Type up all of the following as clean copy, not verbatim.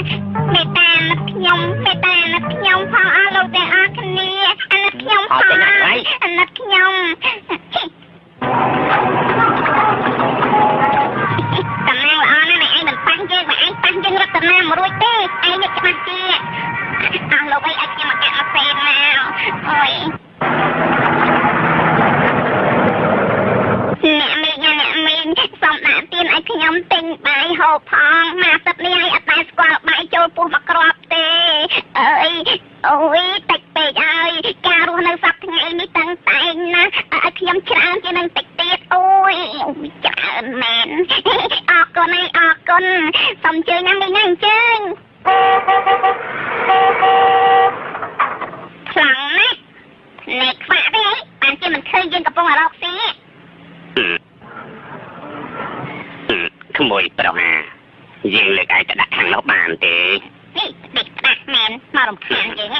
មេតាខ្ញុំមេតាខ្ញុំផងអស់លោកទាំងអស់គ្នាអាណិតខ្ញុំផងអាណិតខ្ញុំតំណាងល្អណាស់ឯងមិនប៉ះយើងបើឯងប៉ះយើងរត់តំណាងមករួចទេឯងនេះច្បាស់ជាអស់លោកអីឲ្យខ្ញុំមកកាត់មកពេលណាអូយអ្នកមីងសុំដាក់ទៀនឲ្យខ្ញុំទិញបាយហូបផងមកទឹកនេះឲ្យអត់ដែរស្គាល់បាយចូលពោះមកគ្រាប់ទេអើយអូយតិចពេកហើយការរស់នៅសប្តាហ៍ថ្ងៃនេះតឹងតែងណាស់ឲ្យខ្ញុំច្រើនជាងនឹងតិចទៀតអូយច្រើនមែនអរគុណអរគុណសូមជើញណាមីងណាអញ្ជើញខ្លាំងណាស់នេះខ្វាក់ទេបានជាមិនឃើញយើងកំពុងរកស៊ីក្មួយប្រុសយើងលើកឯងទៅដាក់ខាងនោះបានទេនេះតិចដាក់មែនមករំខានយើង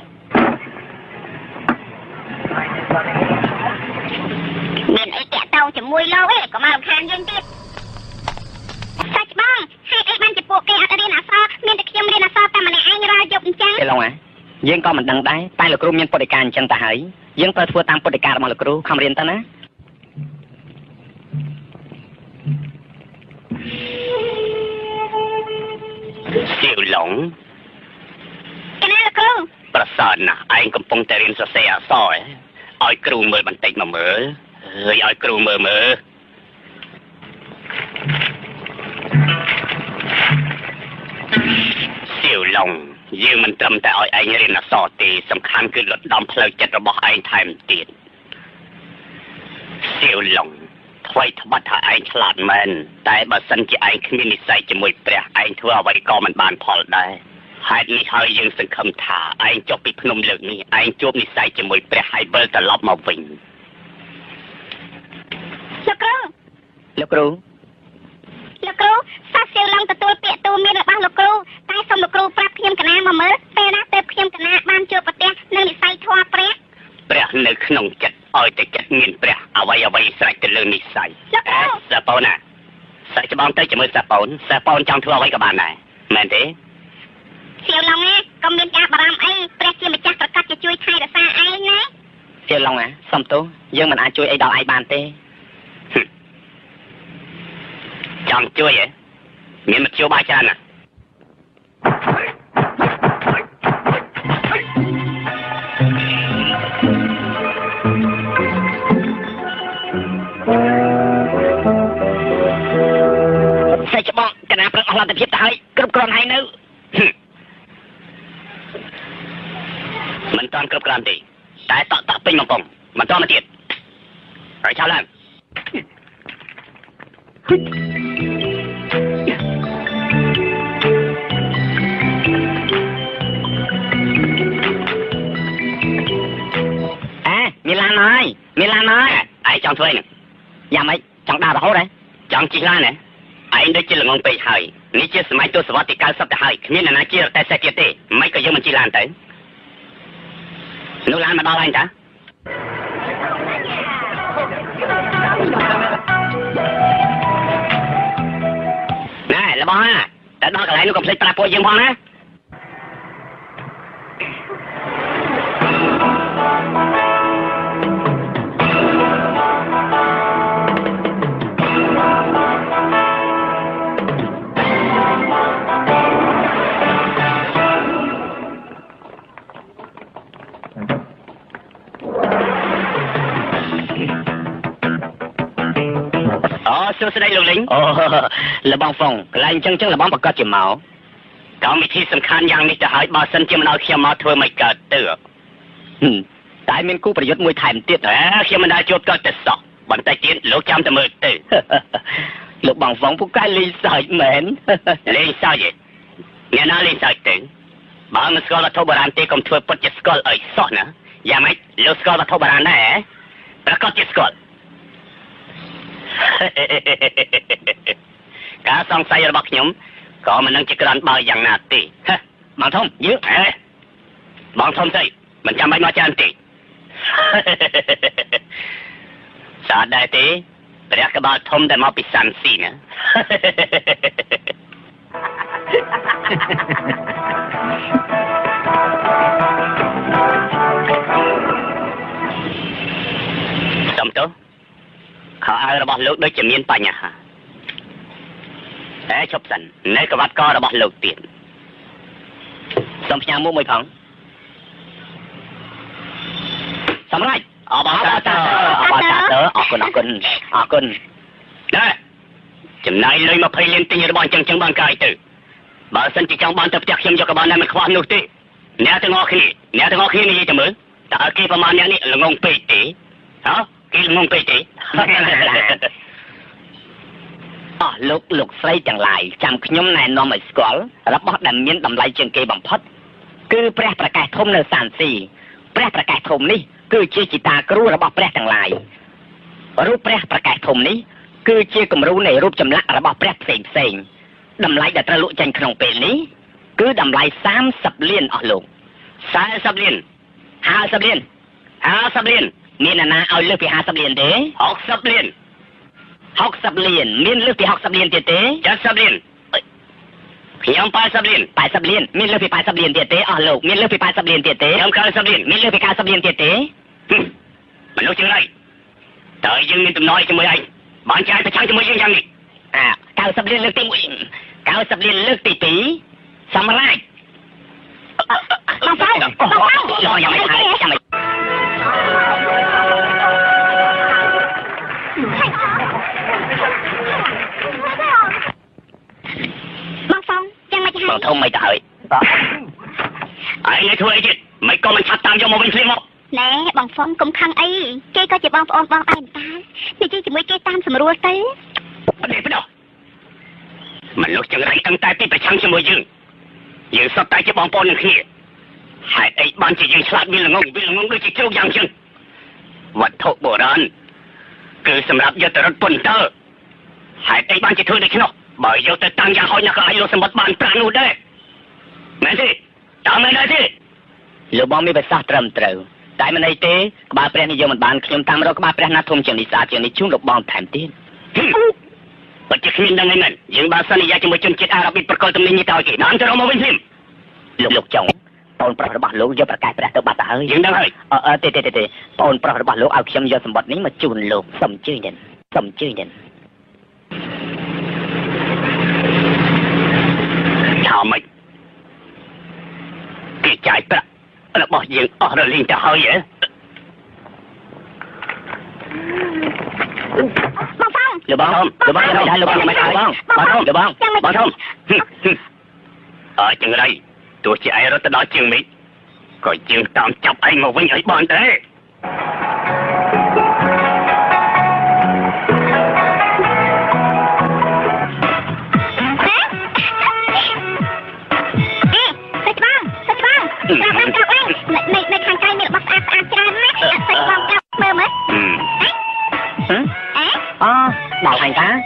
មានអីតាក់តងជាមួយលោកឯងក៏មករំខានយើងទៀតសាច់បងហេតុអីបានជាពួកគេអត់រៀនអក្សរមានតែខ្ញុំរៀនអក្សរតែម្នាក់ឯងរាល់យប់អញ្ចឹងទេឡងយើងក៏មិនដឹងដែរតែលោកគ្រូមានពុទ្ធិកាអញ្ចឹងទៅហើយយើងត្រូវធ្វើតាមពុទ្ធិការបស់លោកគ្រូខំរៀនទៅណាសៀវឡុងកណាលោកគ្រូប្រសើរណាស់ឯងកំពុងតែរៀនសរសេរអក្សរឲ្យគ្រូមើលបន្តិចមកមើលហើយឲ្យគ្រូមើលសៀវឡុងយើងមិនត្រឹមតែឲ្យឯងរៀនអក្សរទេសំខាន់គឺលត់ដំផ្លូវចិត្តរបស់ឯងថែមទៀតសៀវឡុងថ្មីត្បិតថាឯងឆ្លាតមែនតែបើសិនជាឯងគ្មាននិស្ស័យជាមួយព្រះឯងធ្វើអ្វីក៏មិនបានផលដែរហេតុនេះហើយយើងសង្ឃឹមថាឯងចុះពីភ្នំលើកនេះឯងជួបនិស្ស័យជាមួយព្រះហើយវិលត្រឡប់មកវិញលោកគ្រូសាសៀវឡុងទទួលពាក្យទូមានរបស់លោកគ្រូតែសូមលោកគ្រូប្រាប់ខ្ញុំកណាមកមើលពេលណាទៅខ្ញុំកណាបានជួបប្រទះនឹងនិស្ស័យធម៌ព្រះនៅក្នុងចិត្តឲ្យតែចិត្តមានព្រះអ្វីស្រេចទៅលើនិស្ស័យសាប៉ូនណាសាច់ច្បងទៅជាមួយសាប៉ូនចង់ធ្វើអ្វីក៏បានដែរមែនទេសៀវឡុងក៏មានការបារម្ភអីព្រះជាម្ចាស់ប្រកាសជាជួយថែរក្សាឯងណាសៀវឡុងសុំទោសយើងមិនអាចជួយអីដល់ឯងបានទេចង់ជួយមានមធ្យោបាយច្រើនណាស់សាច់ច្បងកណាប្រឹកអស់លទ្ធភាពទៅហើយគ្រប់គ្រាន់ហើយនៅមិនតាន់គ្រប់គ្រាន់ទេតែតក់ពេញមកពងមិនតាន់មកទៀតហើយឆាប់ឡើងមានឡានហើយឯងចង់ធ្វើហ្នឹងយ៉ាងម៉េចចង់ដើររហូតហ៎ចង់ជិះឡានហ៎ឯងដូចជាល្ងងពេកហើយនេះជាសម័យទសវត្សរ៍ទី90ទៅហើយគ្មានអ្នកណាជិះតែសេះទៀតទេមិនក៏យើងមិនជិះឡានទៅនោះឡានមកដល់ឯងតាណែរបស់តែដល់កន្លែងនោះកុំភ្លេចប្រាប់ពួកយើងផងណាសួស្តីលោកលីងលបងហ្វុងកន្លែងអញ្ចឹងលបងប្រកាសជាមកកម្មវិធីសំខាន់យ៉ាងនេះទៅហើយបើសិនជាមិនឲ្យខ្ញុំមកធ្វើមិនកើតទៅតែមានគូប្រយុទ្ធមួយថែមទៀតខ្ញុំមិនដែលជួបគាត់ទៅសោះបន្តិចទៀតលោកចាំតែមើលទៅលោកបងហ្វុងពូកែលេងសើចមែនលេងសើចអ្នកណាលេងសើចទៅបើមិនស្គាល់វត្ថុបុរាណទេកុំធ្វើពុតជាស្គាល់អីសោះណាយ៉ាងម៉េចលោកស្គាល់វត្ថុបុរាណដែរប្រកាសជាស្គាល់ការសង្ស័យរបស់ខ្ញុំក៏មិននឹងជាក្រាន់បើយ៉ាងណាទេបងធំយឺបងធំស្អីមិនចាំបាច់មកច្រើនទេសាដែរទេព្រះក្បាលធំតែមកពីសាន់ស៊ីណាសំទោសខោអាវរបស់លោកដូចជាមានបញ្ហាតែឈប់សិននៅក្បាត់ករបស់លោកទៀតសូមផ្ញើមួយផងសម្រាប់អបអរសាទរអរគុណដែរចំណាយលុយ20លានទិញរបស់ចឹងបានកាយទៅបើសិនជាចង់បានទៅផ្ទះខ្ញុំយកក៏បានដែរមិនខ្វះនោះទេអ្នកទាំងអស់គ្នានិយាយទៅមើលតើគេប្រមាណអ្នកនេះល្ងងពេកទេហ៎គេល្ងងពេកទេអស់លោកស្រីទាំងឡាយចាំខ្ញុំណែនាំឲ្យស្គាល់របស់ដែលមានតម្លៃជាងគេបំផុតគឺព្រះប្រកាសធំនៅសានស៊ីព្រះប្រកាសធំនេះគឺជាជីតាគ្រូរបស់ព្រះទាំងឡាយរូបព្រះប្រកាសធំនេះគឺជាគំរូនៃរូបចម្លាក់របស់ព្រះផ្សេងតម្លៃដែលត្រូវលក់ចេញក្នុងពេលនេះគឺតម្លៃ30លានអស់លោក40លាន50លានមានអ្នកណាឲ្យលើសពី50លានទេ60លានមានលើសពី60លានទៀតទេ70លានខ្ញុំ80លានមានលើសពី80លានទៀតទេអស់លោកមានលើសពី80លានទៀតទេខ្ញុំ90លានមានលើសពី90លានទៀតទេមនុស្សជាងไรតើយើងមានតំណែងជាមួយឯងបានចាយប្រឆាំងជាមួយយើងយ៉ាងនេះ90លានលើកទី1 90លានលើកទី2សម្រាប់បងយ៉ាងម៉េចហើយចាំមិនបងហ្វុងយ៉ាងម៉េចហើយបងធំមិនទៅហើយឯងធ្វើអីទៀតមិនក៏មិនឆាប់តាមយកមកវិញភ្លាមមកណែបងហ្វុងកុំខឹងអីគេក៏ជាបងប្អូនបងដែរតានិយាយជាមួយគេតាមស្រួលទៅបដិមនុស្សចង្រៃតាំងតែពីប្រឆាំងជាមួយយើងសុទ្ធតែជាបងប្អូននឹងគ្នាហេតុអីបានជាយើងឆ្លាតវាល្ងងដូចជាជ្រូកយ៉ាងចឹងវត្ថុបុរាណគឺសម្រាប់យកទៅរត់ពុនតើហេតុអីបានជាធ្វើដូច្នោះបើយកទៅតាំងយ៉ាងហោចណាស់ក៏អាចលុបសម្បត្តិបានប្រាក់នោះដែរមែនទេតើមែនដែរទេលោកបងមានប្រសាសន៍ត្រឹមត្រូវតែមិនអីទេក្បាលព្រះនេះយកមិនបានខ្ញុំតាមរកក្បាលព្រះណាធំជាងនេះស្អាតជាងនេះជូនលោកបងថែមទៀតបើជាគ្មានដឹងអីមែនយើងបានសន្យាជាមួយជនជាតិអារ៉ាប៊ីប្រកល់ទំនិញនេះទៅឲ្យគេបានទៅរកមកវិញភ្លាមលោកចុងប្អូនប្រុសរបស់លោកយកប្រកាសព្រះទៅបាត់ទៅហើយយើងដឹងហើយទេប្អូនប្រុសរបស់លោកឲ្យខ្ញុំយកសម្បត្តិនេះមកជូនលោកសូមអញ្ជើញថាម៉េចគេចាយប្រាក់របស់យើងអស់រលីងទៅហើយហ៎បងហ្វុងលោកបងយ៉ាងម៉េចហើយបងធំចង្រៃទោះជាឯងរត់ទៅដល់ជាងនេះក៏យើងតាមចាប់ឯងមកវិញឲ្យបានដែរនៅខាងក្រៅមានរបស់ស្អាតច្រើនណាស់សាច់បងចាប់មើលមើលដល់អញតា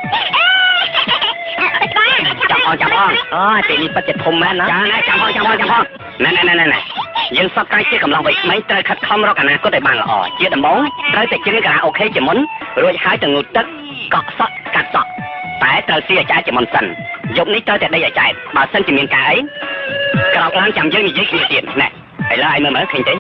ចាំផងទីនេះពិតជាធំមែនណាចាំផងណែយើងសពកាយជាកំឡុងវ័យក្មេងត្រូវខិតខំរកអនាគតឲ្យបានល្អជាដំបូងត្រូវតែជិះការ៉ាអូខេជាមុនរួចហើយទៅងូតទឹកកក់សក់កាត់សក់តែត្រូវស៊ីអាចារ្យជាមុនសិនយប់នេះត្រូវតែដេកអាចារ្យបើសិនជាមានការអីក្រោកឡើងចាំយើងនិយាយគ្នាទៀតណែឥឡូវឲ្យមើលឃើញទេ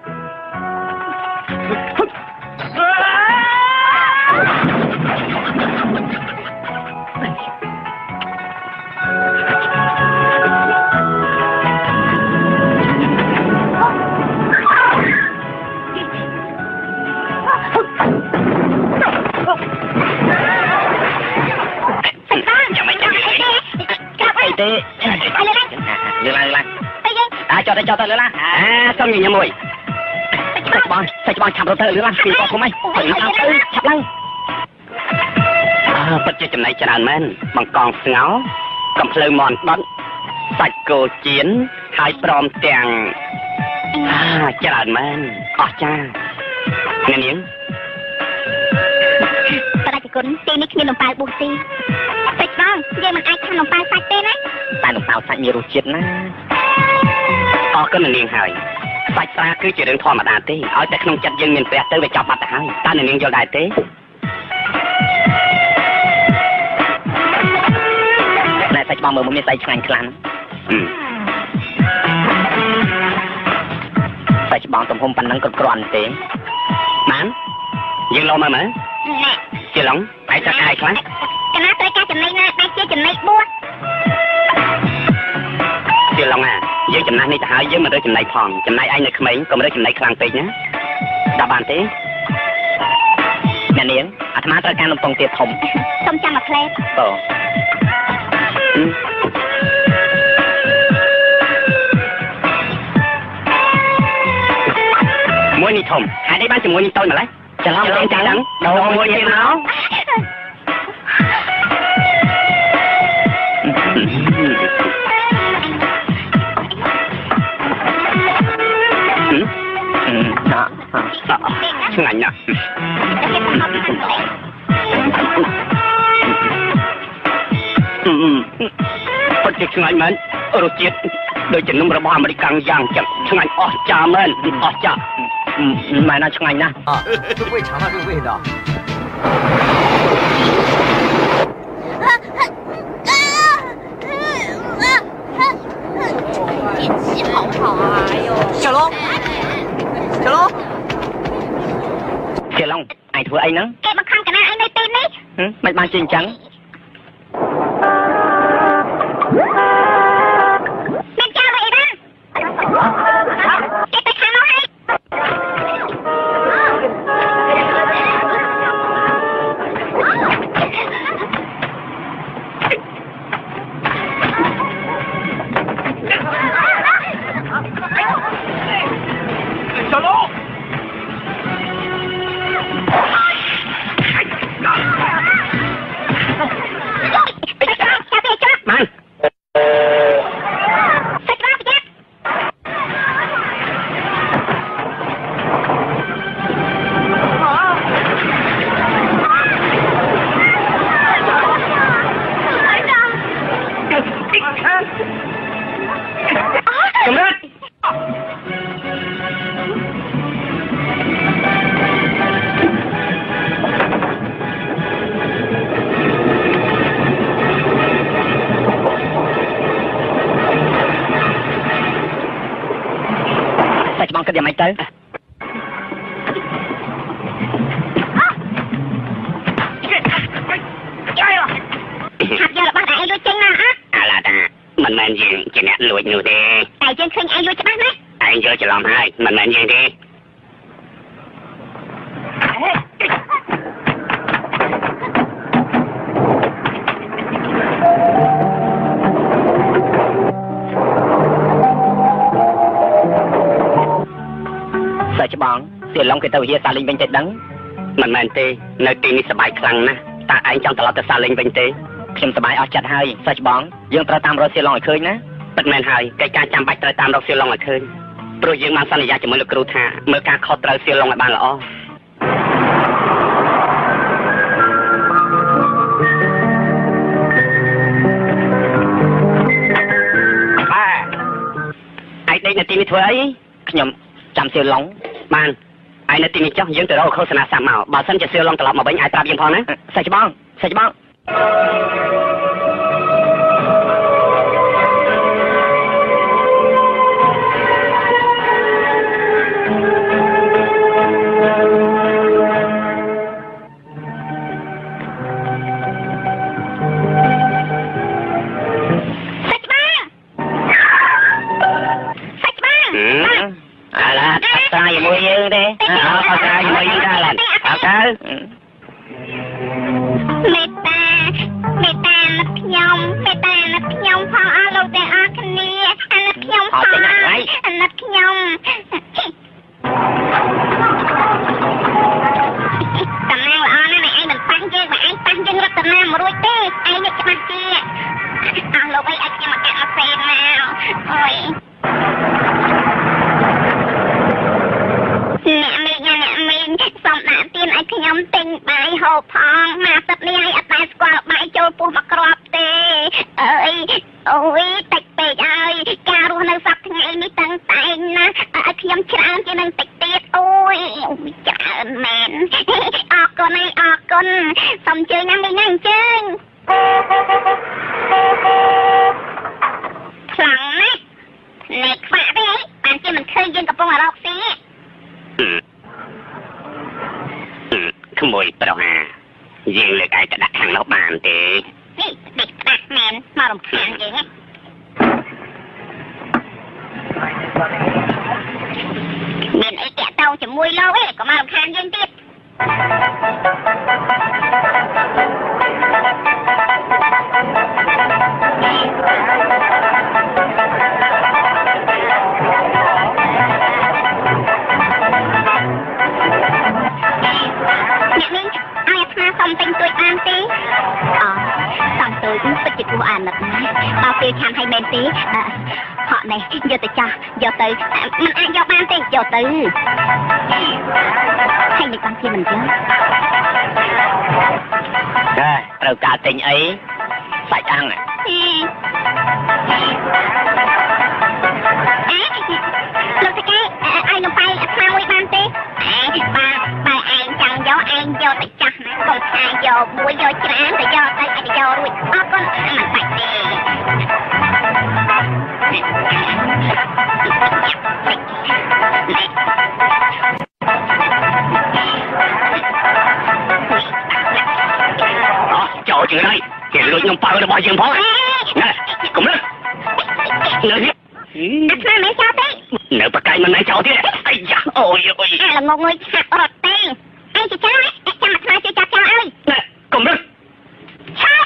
ចុះទៅលឿនឡាសុំញញឹមមួយសាច់បងឆាប់រត់ទៅលឿនឡាពីបងគុំអីទៅឆាប់ឡើងពិតជាចំណៃច្រើនមែនបង្កងស្ងោកំភ្លើមន់ដុតសាច់គោចៀនហើយព្រមទាំងច្រើនមែនអស្ចារ្យនាងប្រតិគុណទីនេះគ្មាននំប៉ាវប៊ូស៊ីសាច់បងយើងមិនអាចខាននំប៉ាវសាច់ទេណាតែនំប៉ាវសាច់មានរសជាតិណាអរគុណនាងហើយសាច់ស្រាគឺជារឿងធម្មតាទេឲ្យតែក្នុងចិត្តយើងមានព្រះទៅវាចាប់បាត់ទៅហើយតើនាងយល់ដែរទេតែសាច់បងមើលមានសាច់ឆ្ងាញ់ខ្លាំងតែច្បងទំហំប៉ុណ្ណឹងក៏គ្រាន់ទេបានយើងលោមកមើលជាឡងឯងត្រូវការខ្លះកណាត្រូវការចំណីណាតែជាចំណីបួសជាឡងយើងចំណាស់នេះទៅហើយយើងមិនរើចំណីផងចំណៃឯងនៅក្មេងក៏មិនរើចំណៃខ្លាំងពេកណាដល់បានទេអ្នកនាងអាត្មាត្រូវការនំពងទៀតធំសុំចាំមួយផ្លែមួយនេះធំហេតុអីបានជាមួយនេះតូចម្ល៉េះច្រឡំចឹងដល់មួយទៀតមកឆ្ងាញ់ណាស់ពិតជាឆ្ងាញ់មែនរសជាតិដូចជានំរបស់អាមេរិកយ៉ាងចឹងឆ្ងាញ់អស្ចារ្យមែនអស្ចារ្យមែនណាឆ្ងាញ់ណាស់就会尝到这个味道好吵啊！哎呦， 小龙，小龙， ជាឡងឯងធ្វើអីហ្នឹងគេបង្ខំកណាឯងនៅទីនេះមិនបានជាអញ្ចឹងមិនចាំអីណាគេទៅខាងនោះហើយ小龙。 គិតយ៉ាងម៉េចទៅហាប់យករបស់តែឯងលួចចេញណាអាឡាតាមិនមែនយើងជាអ្នកលួចនោះទេតែយើងឃើញឯងលួចច្បាស់ណាស់ឯងយកច្រឡំហើយមិនមែនយើងទេតែច្បងទៀតឡងគេទៅវិហារសាលីងវិញទៅដឹងមិនមែនទេនៅទីនេះសប្បាយខ្លាំងណាស់តើឯងចង់ត្រឡប់ទៅសាលីងវិញទេខ្ញុំសប្បាយអស់ចិត្តហើយសាច់ច្បងយើងត្រូវតាមរកសៀឡងឲ្យឃើញណាពិតមែនហើយកិច្ចការចាំបាច់ត្រូវតាមរកសៀឡងឲ្យឃើញព្រោះយើងបានសន្យាជាមួយលោកគ្រូថាមើលការខុសត្រូវសៀឡងឲ្យបានល្អឯងដេកនៅទីនេះធ្វើអីខ្ញុំចាំសៀឡងបានឯនៅទីនេះចុះយើងទៅរកឃោសនាស័ព្ទមកបើសិនជាសៀឡងត្រឡប់មកវិញអាចប្រាប់យើងផងណាសាច់ច្បងសាច់ច្បងមួយយើងទេអើអត់ការជាមួយយើងដែរឡើងអើទៅមេត្តាណាត់ខ្ញុំមេត្តាណាត់ខ្ញុំផងអស់លោកទាំងអស់គ្នាអាណាត់ខ្ញុំផងអាណាត់ខ្ញុំតំណាងល្អណាស់ឯងមិនប៉ះយើងបើឯងប៉ះយើងរត់តំណាងមករួចទេឯងនេះច្បាស់ជាអស់លោកអីឲ្យខ្ញុំមកកាត់មកសេណាអូយអ្នកមីងសុំដាក់ទៀនឲ្យខ្ញុំទិញបាយហូបផងមកទឹកនេះឲ្យអត់តែស្គាល់បាយចូលពោះមកគ្រាប់ទេអើយអូយតិចពេកហើយការរស់នៅសប្តាហ៍ថ្ងៃនេះតាំងតែងណាឲ្យខ្ញុំច្រើនជាងនឹងតិចទៀតអូយច្រើនមែនអរគុណអរគុណសូមអញ្ជើញណាមីងណាអញ្ជើញខ្លាំងយើងកំពុងរកស៊ីขโมยប្រហាយើងលើកឯទៅដាក់ខាងនោះបានទេនេះដេកផ្ដាស់មែនមករំខានយើងមានអីតាក់តងជាមួយលោកឯងក៏មករំខានយើងទៀតសុំទិញទួយបានទេសុំទួយពិតជាគួរអាណិតណាស់ដល់ពេលឆាន់ឲ្យមែនទេហក់នេះយកទៅចាស់យកទៅមិនអាចយកបានទេយកទៅហើយមិនបានជាមិនចឹងត្រូវការទិញអីសាច់អាំងលោកតាកែឲ្យនំប៉័យអាថ្មមួយបានទេបើឯងចង់យកឯងយកទៅចាស់ណាកុំថាយកមួយយកច្រើនទៅយកទៅឲ្យយករួចអរគុណមិនបាច់ទេចូលជើងហើយគេលួចនំប៉័យរបស់យើងផងណាកុំលឹកលើនេះអាថ្មមិនចោលទេនៅប្រកែកមិនណែចោលទៀតអាយ៉ាអូយអូយល្ងងងុយឆាប់រត់ទេឯងជាចាំអាថ្មជួយចាប់ចោលឲ្យកុំលឹកឆាប់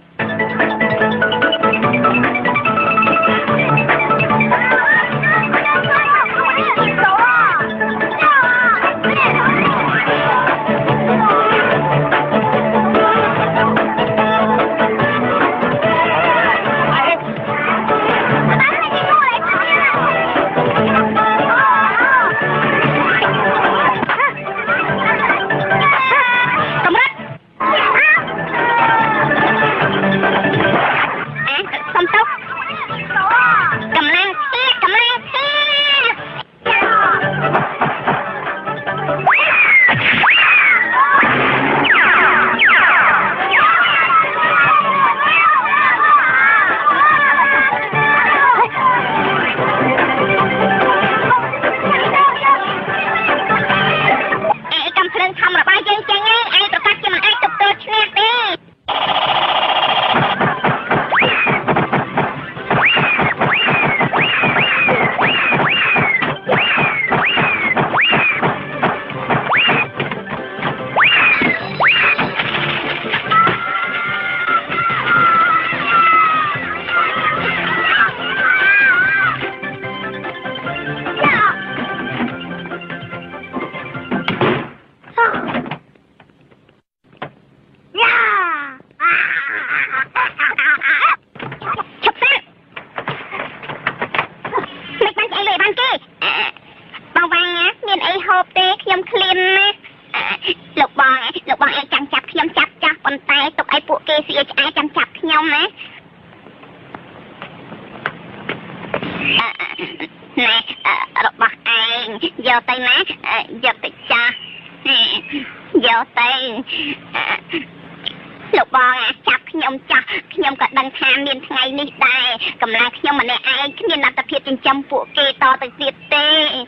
លោកបងចាប់ខ្ញុំចាស់ខ្ញុំក៏ដឹងថាមានថ្ងៃនេះដែរកម្លាំងខ្ញុំម្នាក់ឯងគ្មានលទ្ធភាពចិញ្ចឹមពួកគេតទៅទៀតទេ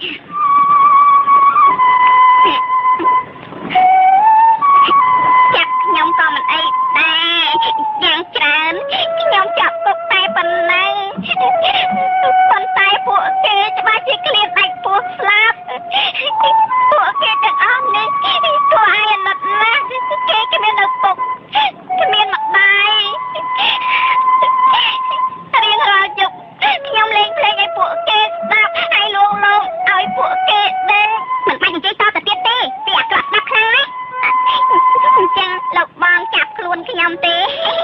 ចាប់ខ្ញុំក៏មិនអីដែរយ៉ាងច្រើនខ្ញុំចាប់ទុកតែប៉ុណ្ណឹងប៉ុន្តែពួកគេច្បាស់ជាឃ្លានដាច់ពោះស្លាប់ពួកគេទាំងអស់នេះគួរឲ្យអាណិតណាស់គេគ្មានឪពុកគ្មានម្ដាយរៀងរាល់យប់ខ្ញុំលេងភ្លេងឲ្យពួកគេស្ដាប់ហើយលួងលោមឲ្យពួកគេដឹងមិនបាច់និយាយតទៅទៀតទេពីអាក្រក់ស្ដាប់ខ្លាំងណាស់អញ្ចឹងលោកបងចាប់ខ្លួនខ្ញុំទេ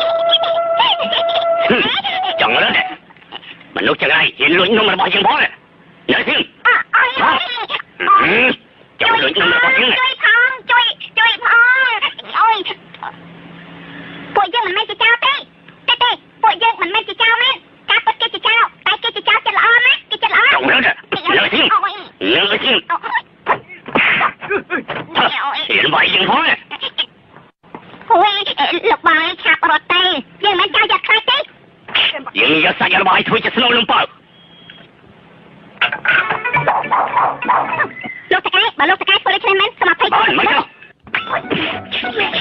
ចង់រត់មនុស្សចង្រៃហ៊ានលួចនំរបស់យើងផងណាយល់ទេចូលលួចនំរបស់យើងជួយផងអូយពួកយើងមិនមែនជាចោលទេពួកយើងមិនមែនជាចោលមែនការពិតគេជាចោលតែគេជាចោលចិត្តល្អណាគេចិត្តល្អចង់រត់លើជាងហ៊ានវាយយើងផងណាអូយលោកបងឆាប់រត់ទេយើងមិនចោលយកខ្លាចទេយើងយកសាច់របស់ឲ្យធ្វើជាស្នូលលំបើ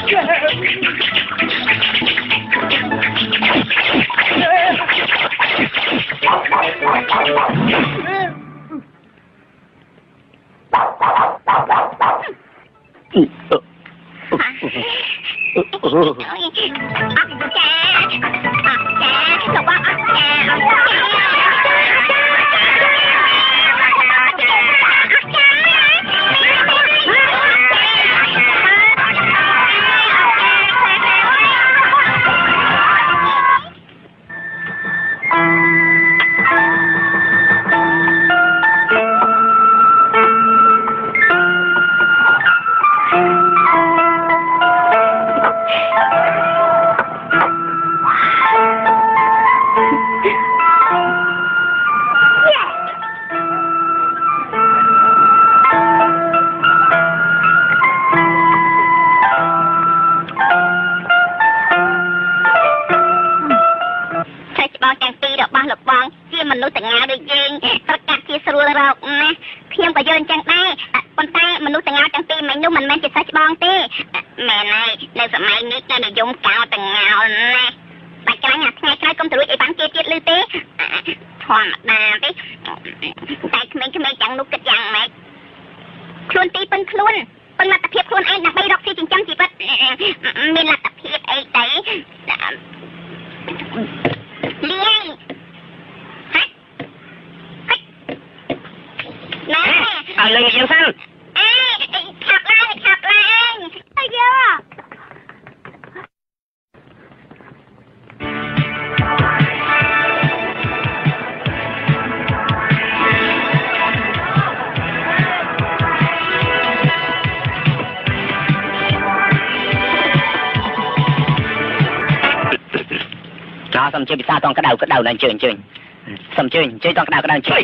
Xong chơi bị sao toàn cái đầu này chơi xong chơi toàn cái đầu chơi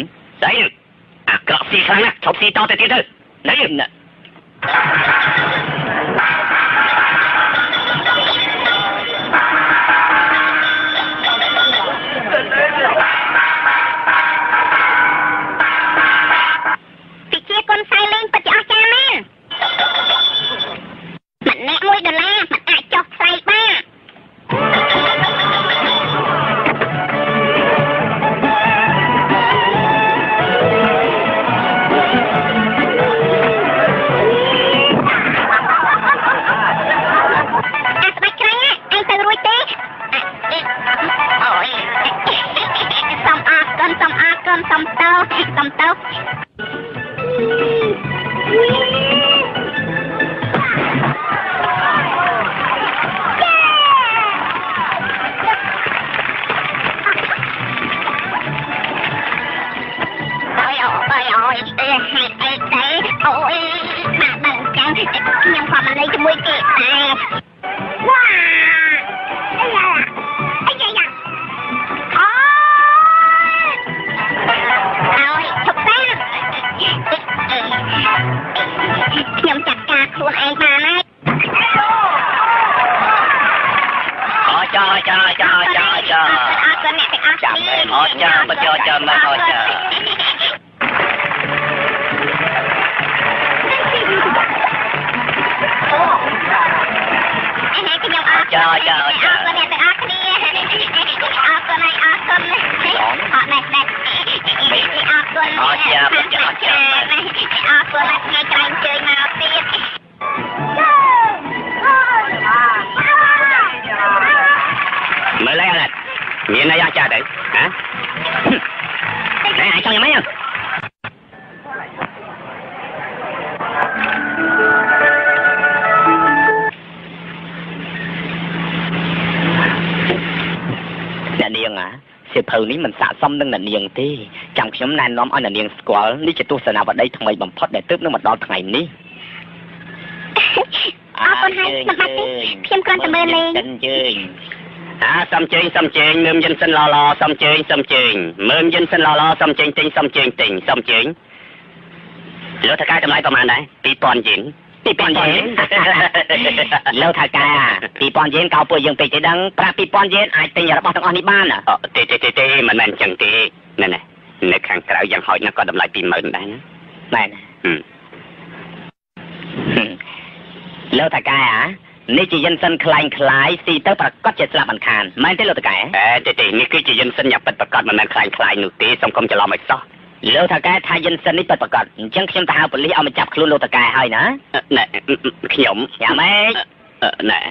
đấy à cọp xì khăn á chọc xì to từ từ đấy nè thì chia con sai lên bật cho cha men mình nè môi đờ la mình ai chọc sai ba xong tao ôi bạn bạn chẳng nhưng mà mình lấy cho mũi kịp này wow ấy da ôi thục sáng nhầm chặt cả khuôn ai bà này cho chạm em mà cho mà thôi chờ mới lấy anh miệng này ra cha đấy hả này cho nhà máy không nè niềng àสิភៅនេះមិនស័ក្តិសមនឹងអ្នកនាងទេចាំខ្ញុំណែនាំឲ្យអ្នកនាងស្គាល់នេះជាទស្សនាវដ្តីថ្មីបំផុតដែលទើបនឹងមកដល់ថ្ងៃនេះអរគុណហើយសម្បត្តិខ្ញុំគ្រាន់តែមើលលេងជើញសំជើញមើលយិនសិនឡសំជើញមើលយិនសិនឡសំជើញទិញសំជើញលើថៅកែតម្លៃប្រហែលដែរ 2000 យេនលើថៅកែ2000 យេនកោពួកយើងពេកទេដឹងប្រាក់ 2000 យេនអាចទិញរបស់ទាំងអស់នេះបានទេមិនមែនចឹងទេណែនៅខាងក្រៅយ៉ាងហោចណាស់ក៏តម្លៃ 20000 ដែរណាណែលើថៅកែនេះជាយិនសិនខ្លាយស៊ីទៅប្រកាសជាស្លាប់អន្ខានមែនទេលោកតកែទេនេះគឺជាយិនសិនយ៉ាងពិតប្រកបមិនមែនខ្លាយនោះទេសូមកុំច្រឡំឲ្យសោះលោកតកែថាយិនសិននេះពិតប្រកបអញ្ចឹងខ្ញុំទៅហៅប៉ូលីសឲ្យមកចាប់ខ្លួនលោកតកែហើយណាណែខ្ញុំយ៉ាងម៉េចណែ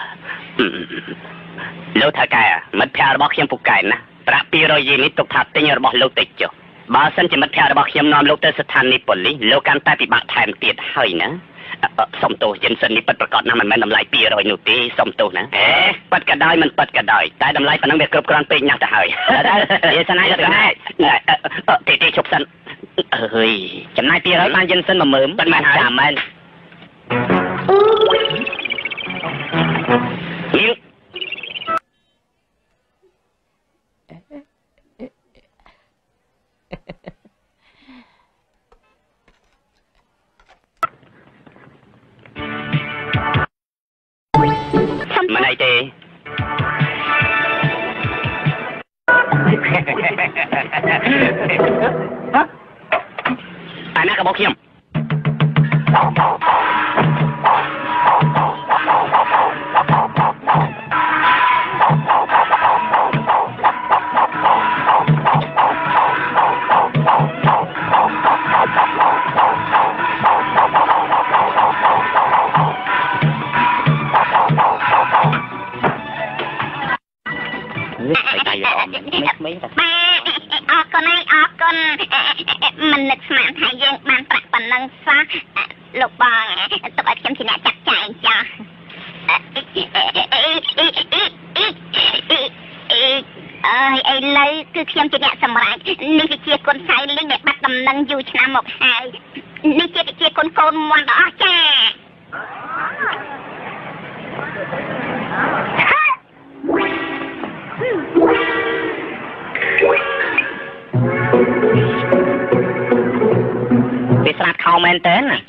លោកតកែមិត្តភក្តិរបស់ខ្ញុំពូកែណាប្រាក់200យេននេះទុកថាទិញរបស់លោកទៅចុះបើសិនជាមិត្តភក្តិរបស់ខ្ញុំនាំលោកទៅស្ថានីយ៍ប៉ូលីសលោកកាន់តែពិបាកថែមទៀតហើយណាសុំទោសយិនសិននេះពិតប្រកបណាស់មិនមែនតម្លៃ200នោះទេសុំទោសណាប៉ិតក៏ដោយមិនប៉ិតក៏ដោយតែតម្លៃប៉ុណ្ណឹងវាគ្រប់គ្រាន់ពេកណាស់ទៅហើយវាស្នាយទៅណាទេជប់សិនអើយចំណាយ200បានយិនសិន10000ប៉ុន្មានហើយចាំមែនមិនអីទេអាណាក៏บอกខ្ញុំមិននឹកស្មានថាយើងបានប្រាក់ប៉ុណ្ណឹងសោះលោកបងទុកឲ្យខ្ញុំជាអ្នកចាត់ចែងចាអីលើគឺខ្ញុំជាអ្នកសម្រេចនេះវិជាគុណសៃលីងដែលបាត់ដំណឹងយូរឆ្នាំមកហើយនេះជាវិជាគុណកូនមាន់ដ៏អស្ចារ្យវាស្រាតខោមែនតើណា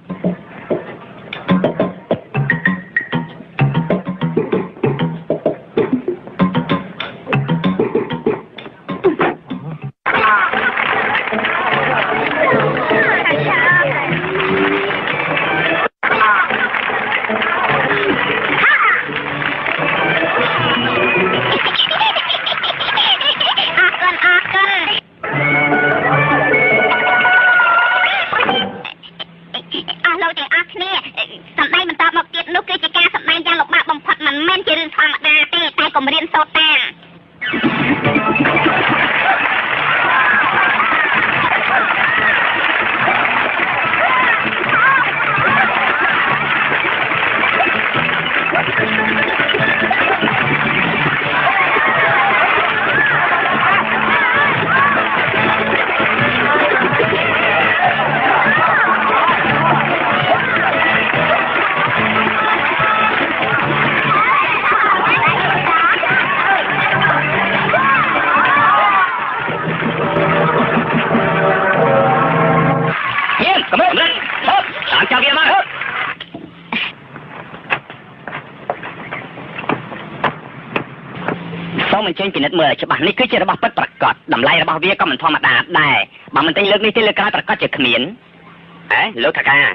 មិនចេញពិនិត្យមើលច្បាស់នេះគឺជារបស់ពិតប្រាកដតម្លៃរបស់វាក៏មិនធម្មតាដែរបើមិនទិញលើកនេះទេលើកក្រោយប្រាកដជាគ្មានលោកថាការ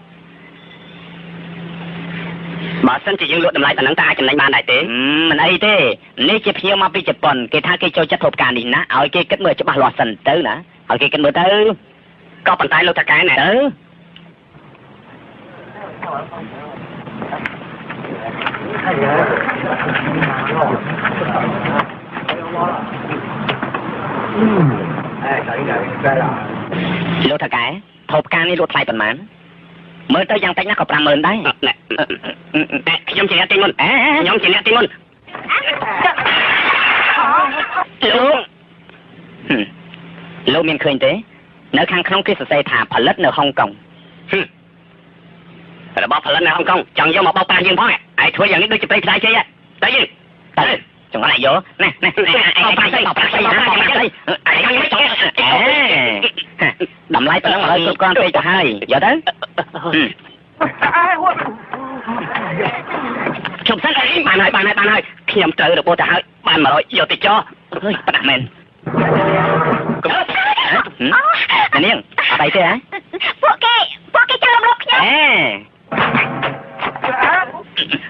បើសិនជាយើងលក់តម្លៃប៉ុណ្ណឹងតើអាចចំណេញបានដែរទេមិនអីទេនេះជាភ្ញៀវមកពីជប៉ុនគេថាគេចូលចិត្តហូបការនេះណាឲ្យគេគិតមើលច្បាស់លាស់សិនទៅណាឲ្យគេគិតមើលទៅក៏ប៉ុន្តែលោកថាការណែទៅលោកថាកែថោបការនេះលក់ថ្លៃប៉ុន្មានមើលទៅយ៉ាងតិចណាស់ក៏50000ដែរខ្ញុំជាអ្នកទិញមុនខ្ញុំជាអ្នកទិញមុនលោកមានឃើញទេនៅខាងក្នុងគេសរសេរថាផលិតនៅហុងកុងរបស់ផលិតនៅហុងកុងចង់យកមកបោកប្រាស់យើងផងឯងធ្វើយ៉ាងនេះដូចជាព្រៃផ្សាយជ័យទៅយើងទៅចង្អែតយកណែបោកប្រាស់ស្អីបោកប្រាស់ស្អីណាបោកប្រាស់ស្អីតម្លៃប៉ុណ្ណឹងឲ្យគ្រប់គ្រាន់ពេកទៅហើយយកទៅជុំសិនបានហើយខ្ញុំត្រូវរបួសទៅហើយបាន100យកទៅចោអើយប៉ណ្ណមែននាងអត់អីទេហ៎ពួកគេចង់រំលោភខ្ញុំ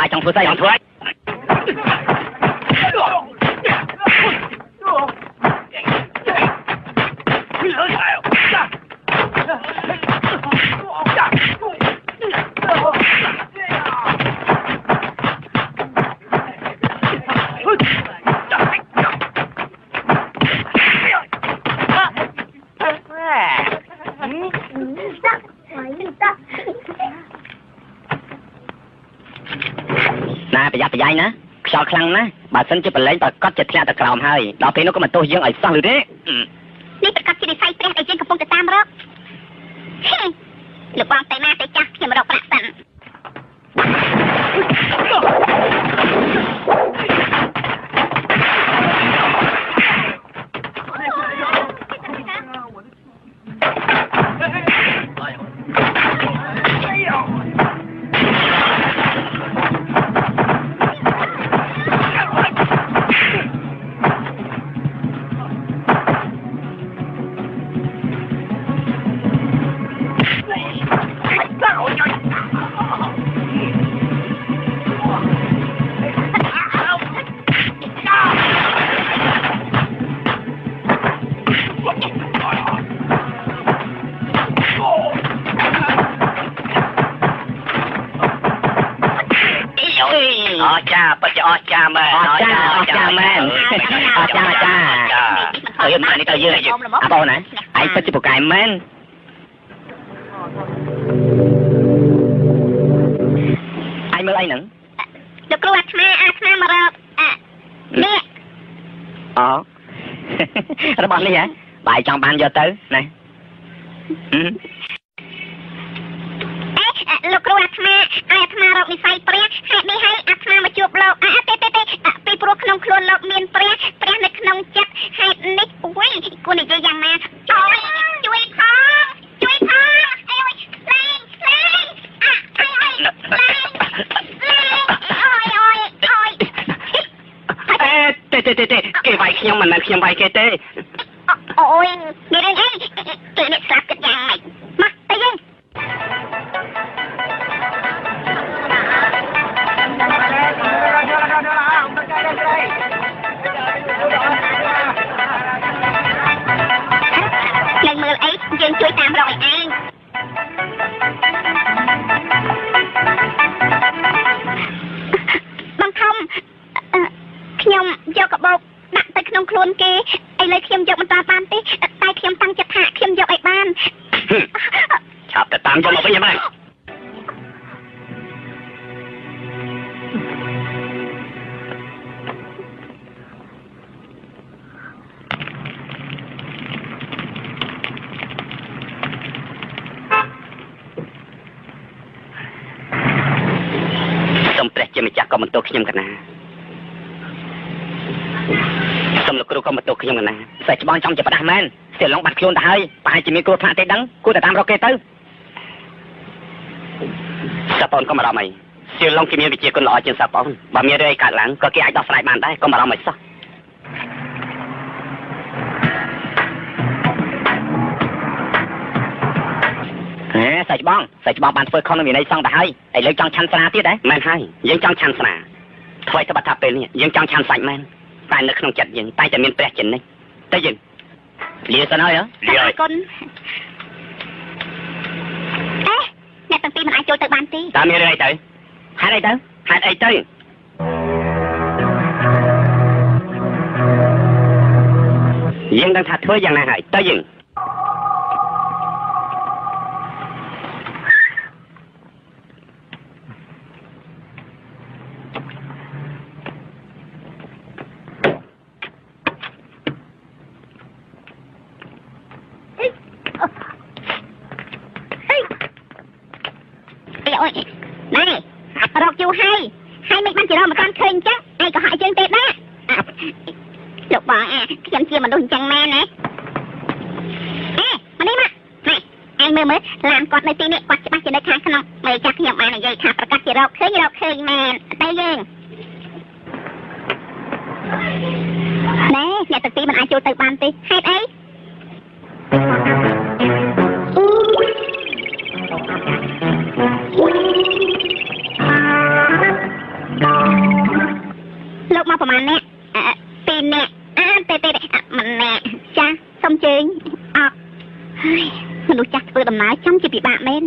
បាយចង់ធ្វើស្អីចង់ធ្វើអីណាប្រយ័ត្នប្រយែងណាខ្យល់ខ្លាំងណាស់បើសិនជាប្រឡែងប្រកាសជាធ្លាក់ទៅក្រោមហើយដល់ពេលនោះក៏មិនទោសយើងឲ្យសោះឬទេនេះប្រកាសជានិស័យព្រះដែលយើងកំពុងតែតាមរកលោកបងទៅណាទៅចាស់ខ្ញុំរកប្រាក់សិនចាពិតជាអស្ចារ្យមែនអស្ចារ្យមែនអស្ចារ្យចាហើយមកនេះទៅយើងអាបងណាឯងពិតជាពូកែមែនឯងមើលអីហ្នឹងលោកគ្រូអាត្មាមករកនេះអូរបស់នេះហ៎បាយចង់បានយកទៅណាលោកគ្រូអាត្មារកនិស័យព្រះហេតុនេះហើយអាត្មាមកជួបលោកទេពីព្រោះក្នុងខ្លួនលោកមានព្រះនៅក្នុងចិត្តហេតុនេះគួរនិយាយយ៉ាងណាជួយផងអីលេងទេគេវាយខ្ញុំមិនមែនខ្ញុំវាយគេទេអូយមានរឿងអីគេនេះស្លាប់គិតយ៉ាងម៉េចមកទៅយើងនឹងមើលអីយើងជួយតាមរកឯងបងធំខ្ញុំយកកាបូបដាក់ទៅក្នុងខ្លួនគេឥឡូវខ្ញុំយកមិនបានទេតែខ្ញុំតាំងចិត្តថាខ្ញុំយកឲ្យបានឆាប់ទៅតាមយកមកវិញហ្មងព្រះជាម្ចាស់ក៏មិនទោសខ្ញុំកណាសូមលោកគ្រូក៏មិនទោសខ្ញុំកណាសេះច្បងចង់ជាផ្ដាស់មែនស្ទើរឡងបាត់ខ្លួនទៅហើយប្រហែលជាមានគ្រោះថ្នាក់ទេដឹងគួរតែតាមរកគេទៅសាប៉ូនក៏មិនអារម្មណ៍អីស្ទើរឡងគេមានវិជាគុណល្អជាងសាប៉ូនបើមានរឿងអីកើតឡើងក៏គេអាចដោះស្រាយបានដែរក៏មិនអារម្មណ៍អីសោះសេះច្បងបានធ្វើខុសនឹងវិន័យសង្ឃទៅហើយឥឡូវចង់ឆាន់ស្រាទៀតដែរមែនហើយយើងចង់ឆាន់ស្រាថ្មីត្បិតថាពេលនេះយើងចង់ឆាន់សាច់មែនតែនៅក្នុងចិត្តយើងតែមានព្រះចិននេះតែយើងលាសិនហើយលាហើយគុណអ្នកទាំងពីរមិនអាចចូលទៅបានទេតើមានរឿងអីទៅហេតុអីទៅយើងដឹងថាធ្វើយ៉ាងណាហើយទៅយើងរកយូរហើយមិនបានជារកមិនបានឃើញអញ្ចឹងឯងក៏ហាក់យើងទេដែរលោកបងខ្ញុំជាមនុស្សអញ្ចឹងមែនណាមកនេះមកឯងមើលឡានគាត់នៅទីនេះគាត់ច្បាស់ជានៅខាងក្នុងមើលចាស់ខ្ញុំបាននិយាយថាប្រកាសជារកឃើញមែនតែយើងណែអ្នកទាំងពីរមិនអាចចូលទៅបានទេហេតុអីមនុស្សចាស់ធ្វើដំណើរចាំជាពិបាកមែន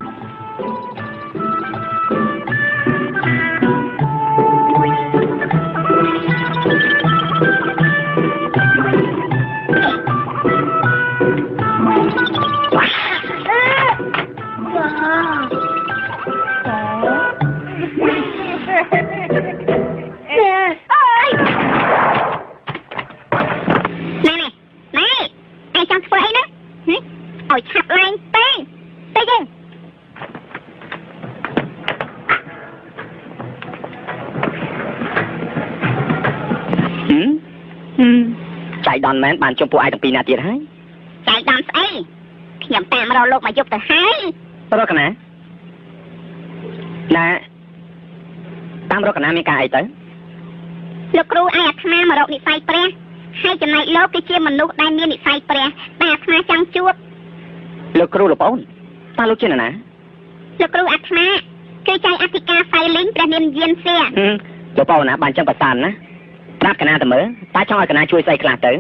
ឲ្យឆាប់ឡើងទេយើងចៃដន្យមែនបានជុំពួកឯងទាំងពីរណាទៀតហើយចៃដន្យស្អីខ្ញុំតាមរកលោកមកយប់ទៅហើយរកណាតាមរកណាមានការអីទៅលោកគ្រូឯអាត្មាមករកនិស័យព្រះហើយចំណែកលោកគឺជាមនុស្សដែលមាននិស័យព្រះតែអាត្មាចង់ជួបលោកគ្រូលោកប្អូនតើលោកជានរណាលោកគ្រូអាត្មាគឺចៅអធិការហ្វៃលីងព្រះនាមយានសៀលោកប្អូនណាបានចឹងប្រសានណាប្រាប់កណាទៅមើលតើចង់ឲ្យកណាជួយស្អីខ្លះទៅ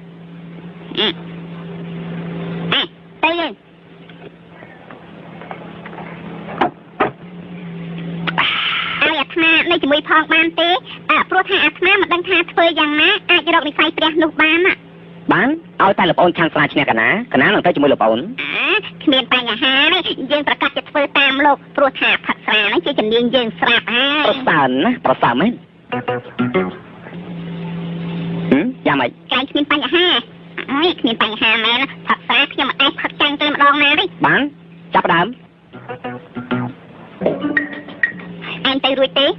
ទៅយើងឲ្យអាត្មានៅជាមួយផងបានទេព្រោះថាអាត្មាមិនដឹងថាធ្វើយ៉ាងណាអាចរកនិស័យព្រះនោះបានបានឲ្យតែលោកប្អូនឆាន់ស្រាឈ្នះកណានឹងទៅជាមួយលោកប្អូនគ្មានបញ្ហាទេយើងប្រកាសจะធ្វើតាមលោកព្រោះថាផឹកស្រាហ្នឹងជាជំនាញយើងស្រាប់ហើយប្រសើរណាប្រសើរមែនយ៉ាងម៉េចកាយគ្មានបញ្ហាគ្មានបញ្ហាមែនផឹកស្រាខ្ញុំមិនអាចផឹកចាំងទៅម្ដងណាទេបានចាប់ដើមអញទៅរួចទេ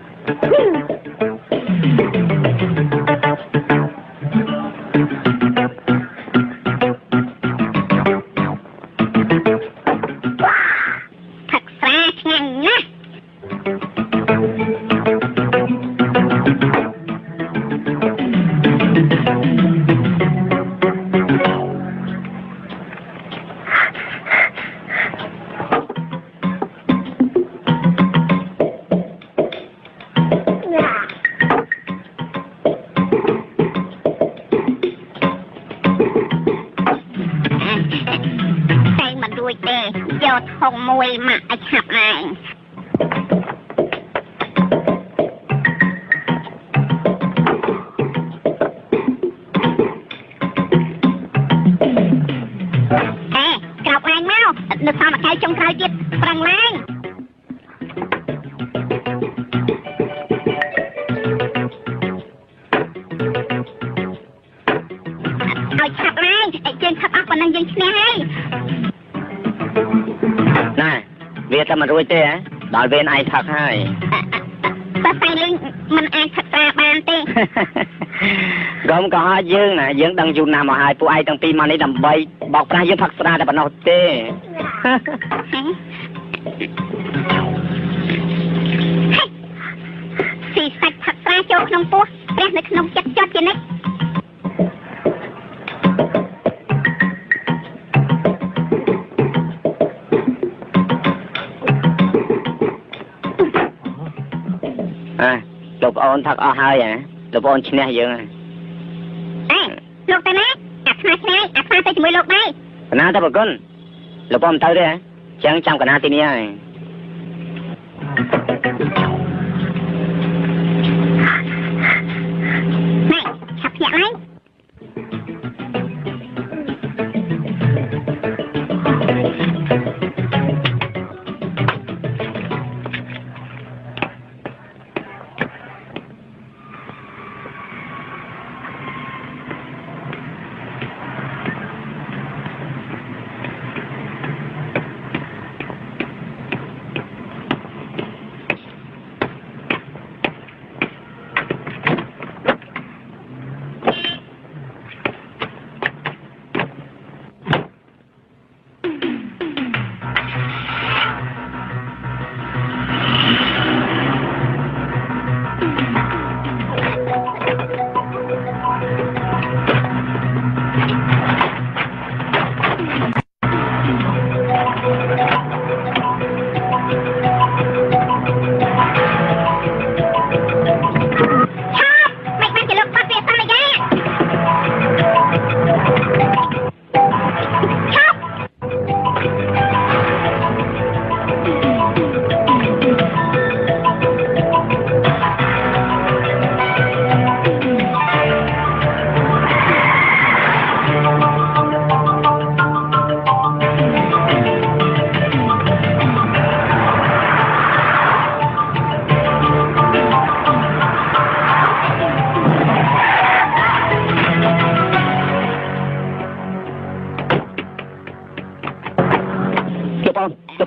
ហុងមួយមកឲ្យឆាប់ឡើងក្រោបឡើងមកនៅតាមអាកាយចុងក្រោយទៀតប្រឹងឡើងឲ្យឆាប់ឡើងយើងឆាប់អស់ប៉ុណ្ណឹងយើងឈ្នះហើយណាវាតែមិនរួចទេហ៎ដល់វេនឯងផឹកហើយតែតែលេងមិនអាចផឹកស្រាបានទេកុំក៏ឲ្យយើងណាយើងដឹងយូរណាស់មកហើយពួកឯងទាំងពីរមកនេះដើម្បីបោកប្រាស់យើងផឹកស្រាតែប៉ុណ្ណោះទេស៊ីសាច់ផឹកស្រាចូលក្នុងពោះព្រះនៅក្នុងចិត្តចត់ជានិច្ចលោកប្អូនផឹកអស់ហើយលោកប្អូនឈ្នះយើងលោកទៅណាអាត្មាឈ្នះអាត្មាទៅជាមួយលោកដែរកណាទៅប្រគុណលោកប្អូនទៅទេចឹងចាំកណាទីនេះហើយណែឆាប់ភ្ញាក់ឡើង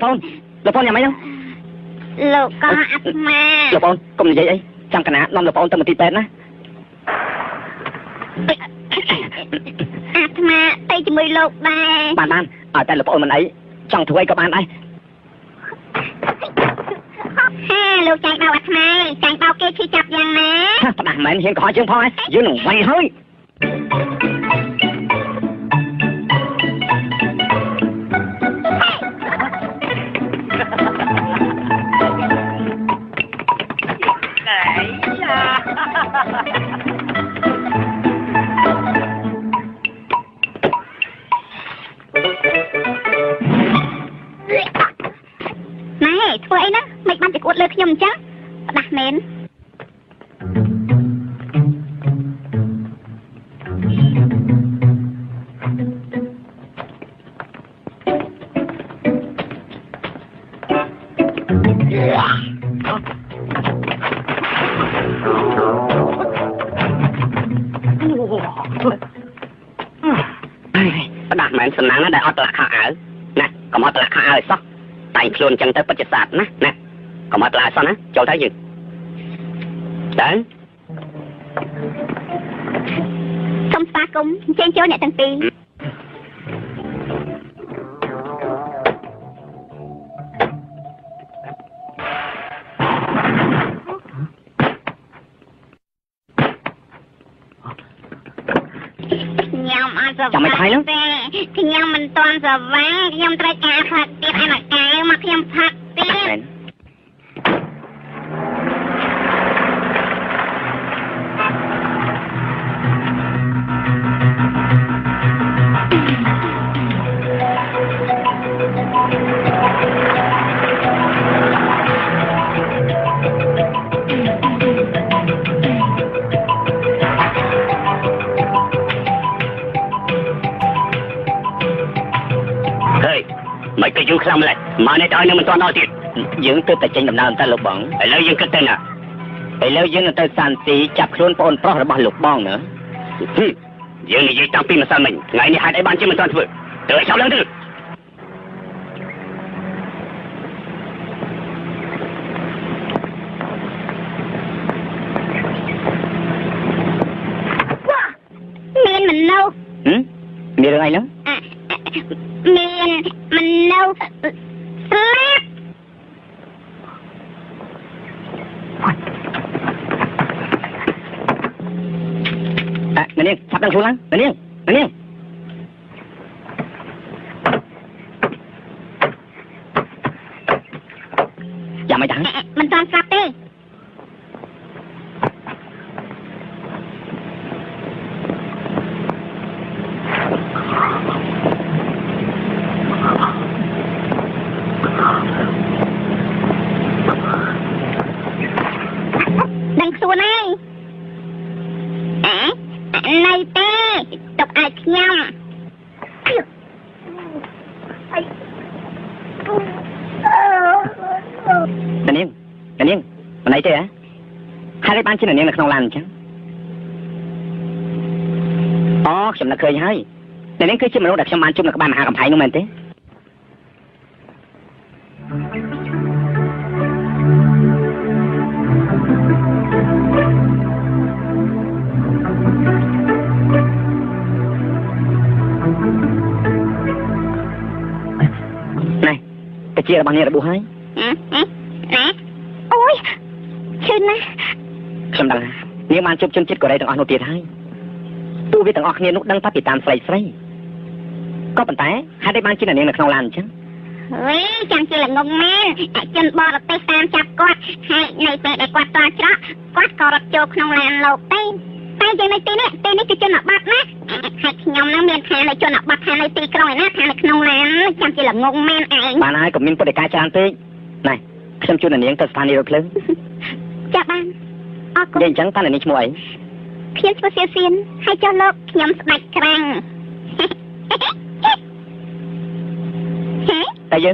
លោកប្អូនយ៉ាងម៉េចហ្នឹងលោកក៏អាត្មាលោកប្អូនកុំនិយាយអីចាំកណានាំលោកប្អូនទៅមន្ទីរពេទ្យណាអាត្មាទៅជាមួយលោកដែរបានឲ្យតែលោកប្អូនមិនអីចង់ធ្វើអីក៏បានដែរហាលោកចាញ់បោកអាត្មាចាញ់បោកគេឈឺចាប់យ៉ាងណាផ្ដាស់មែនហ៊ានក៏ឲ្យជើងផងហើយយើងនឹងវាយហើយណែធ្វើអីណាមិនបានទៅអួតលើខ្ញុំអញ្ចឹងផ្ដាស់មែនផ្ដាស់មែនសំណាងណាដែលអត់តលាក់ខោអាវណាកុំអត់តលាក់ខោអាវឲ្យសោះតែងខ្លួនចឹងទៅពិតជាស្អាតណាណាកុំអត់តលាក់ឲ្យសោះណាចូលទៅយើងទៅសូមស្វាគមន៍អញ្ជើញចូលអ្នកទាំងពីរ ខ្ញុំអត់សប្បាយទេខ្ញុំមិនទាន់សប្បាយខ្ញុំត្រូវការផឹកទៀតអានកែមកខ្ញុំផឹកទៀតមិនគេយូរខ្លាំងម្ល៉េះមកនេះដល់នឹងមិនទាន់ដល់ទៀតយើងទើបតែចេញដំណើរទៅលោកបងឥឡូវយើងគិតទៅណាឥឡូវយើងទៅសានទីចាប់ខ្លួនប្អូនប្រុសរបស់លោកបងណាយើងនិយាយតាំងពីម្សិលមិញថ្ងៃនេះហេតុអីបានជាមិនទាន់ធ្វើទៅឲ្យចោលឡើងទៅមានមនុស្សមានរឿងអីហ្នឹងមានមនុស្សស្លាប់នាងឆាប់ដឹងខ្លួនឡើងនាងយ៉ាងម៉េចដែរមិនទាន់ស្លាប់ទេ ដឹងខ្លួនហើយនៅទេទុកឲ្យខ្ញុំនាងមិនអីទេហ៎ហើយបានជានាងនៅក្នុងឡានអញ្ចឹងអូខ្ញុំនឹកឃើញហើយនាងគឺជាមនុស្សដែលខ្ញុំបានជួបនៅក្បែរមហាកំផែងនោះមែនទេជារបស់នាងរបួសហើយណាអូយឈឺណាស់ខ្ញុំដឹងនាងបានជួបជនជាតិកូរ៉េទាំងអស់នោះទៀតហើយពួកវាទាំងអស់គ្នានោះដឹងតែពីតាមស្រីក៏ប៉ុន្តែហេតុអីបានជានាងនៅក្នុងឡានអញ្ចឹងចាំជាល្ងងមែនជនបរទេសតាមចាប់គាត់ហើយនៅពេលដែលគាត់តល់ច្រកគាត់ក៏រត់ចូលក្នុងឡានលោកតែយើងនៅទីនេះគឺជនបទណាហើយខ្ញុំនឹងមានខាងនៅជនបទខាងនៅទីក្រុងឯណាខាងនៅក្នុងឡានចាំជាល្ងងមែនឯងបានហើយក៏មានពុទ្ធិកាច្រើនពេកណែខ្ញុំជួននាងទៅស្ថានីយរថភ្លើងចាបានអរគុណនិយាយអញ្ចឹងតើនាងឈ្មោះអីខ្ញុំឈ្មោះសៀសៀនហើយចុះលោកខ្ញុំស្ដេចក្រាំងតែយើង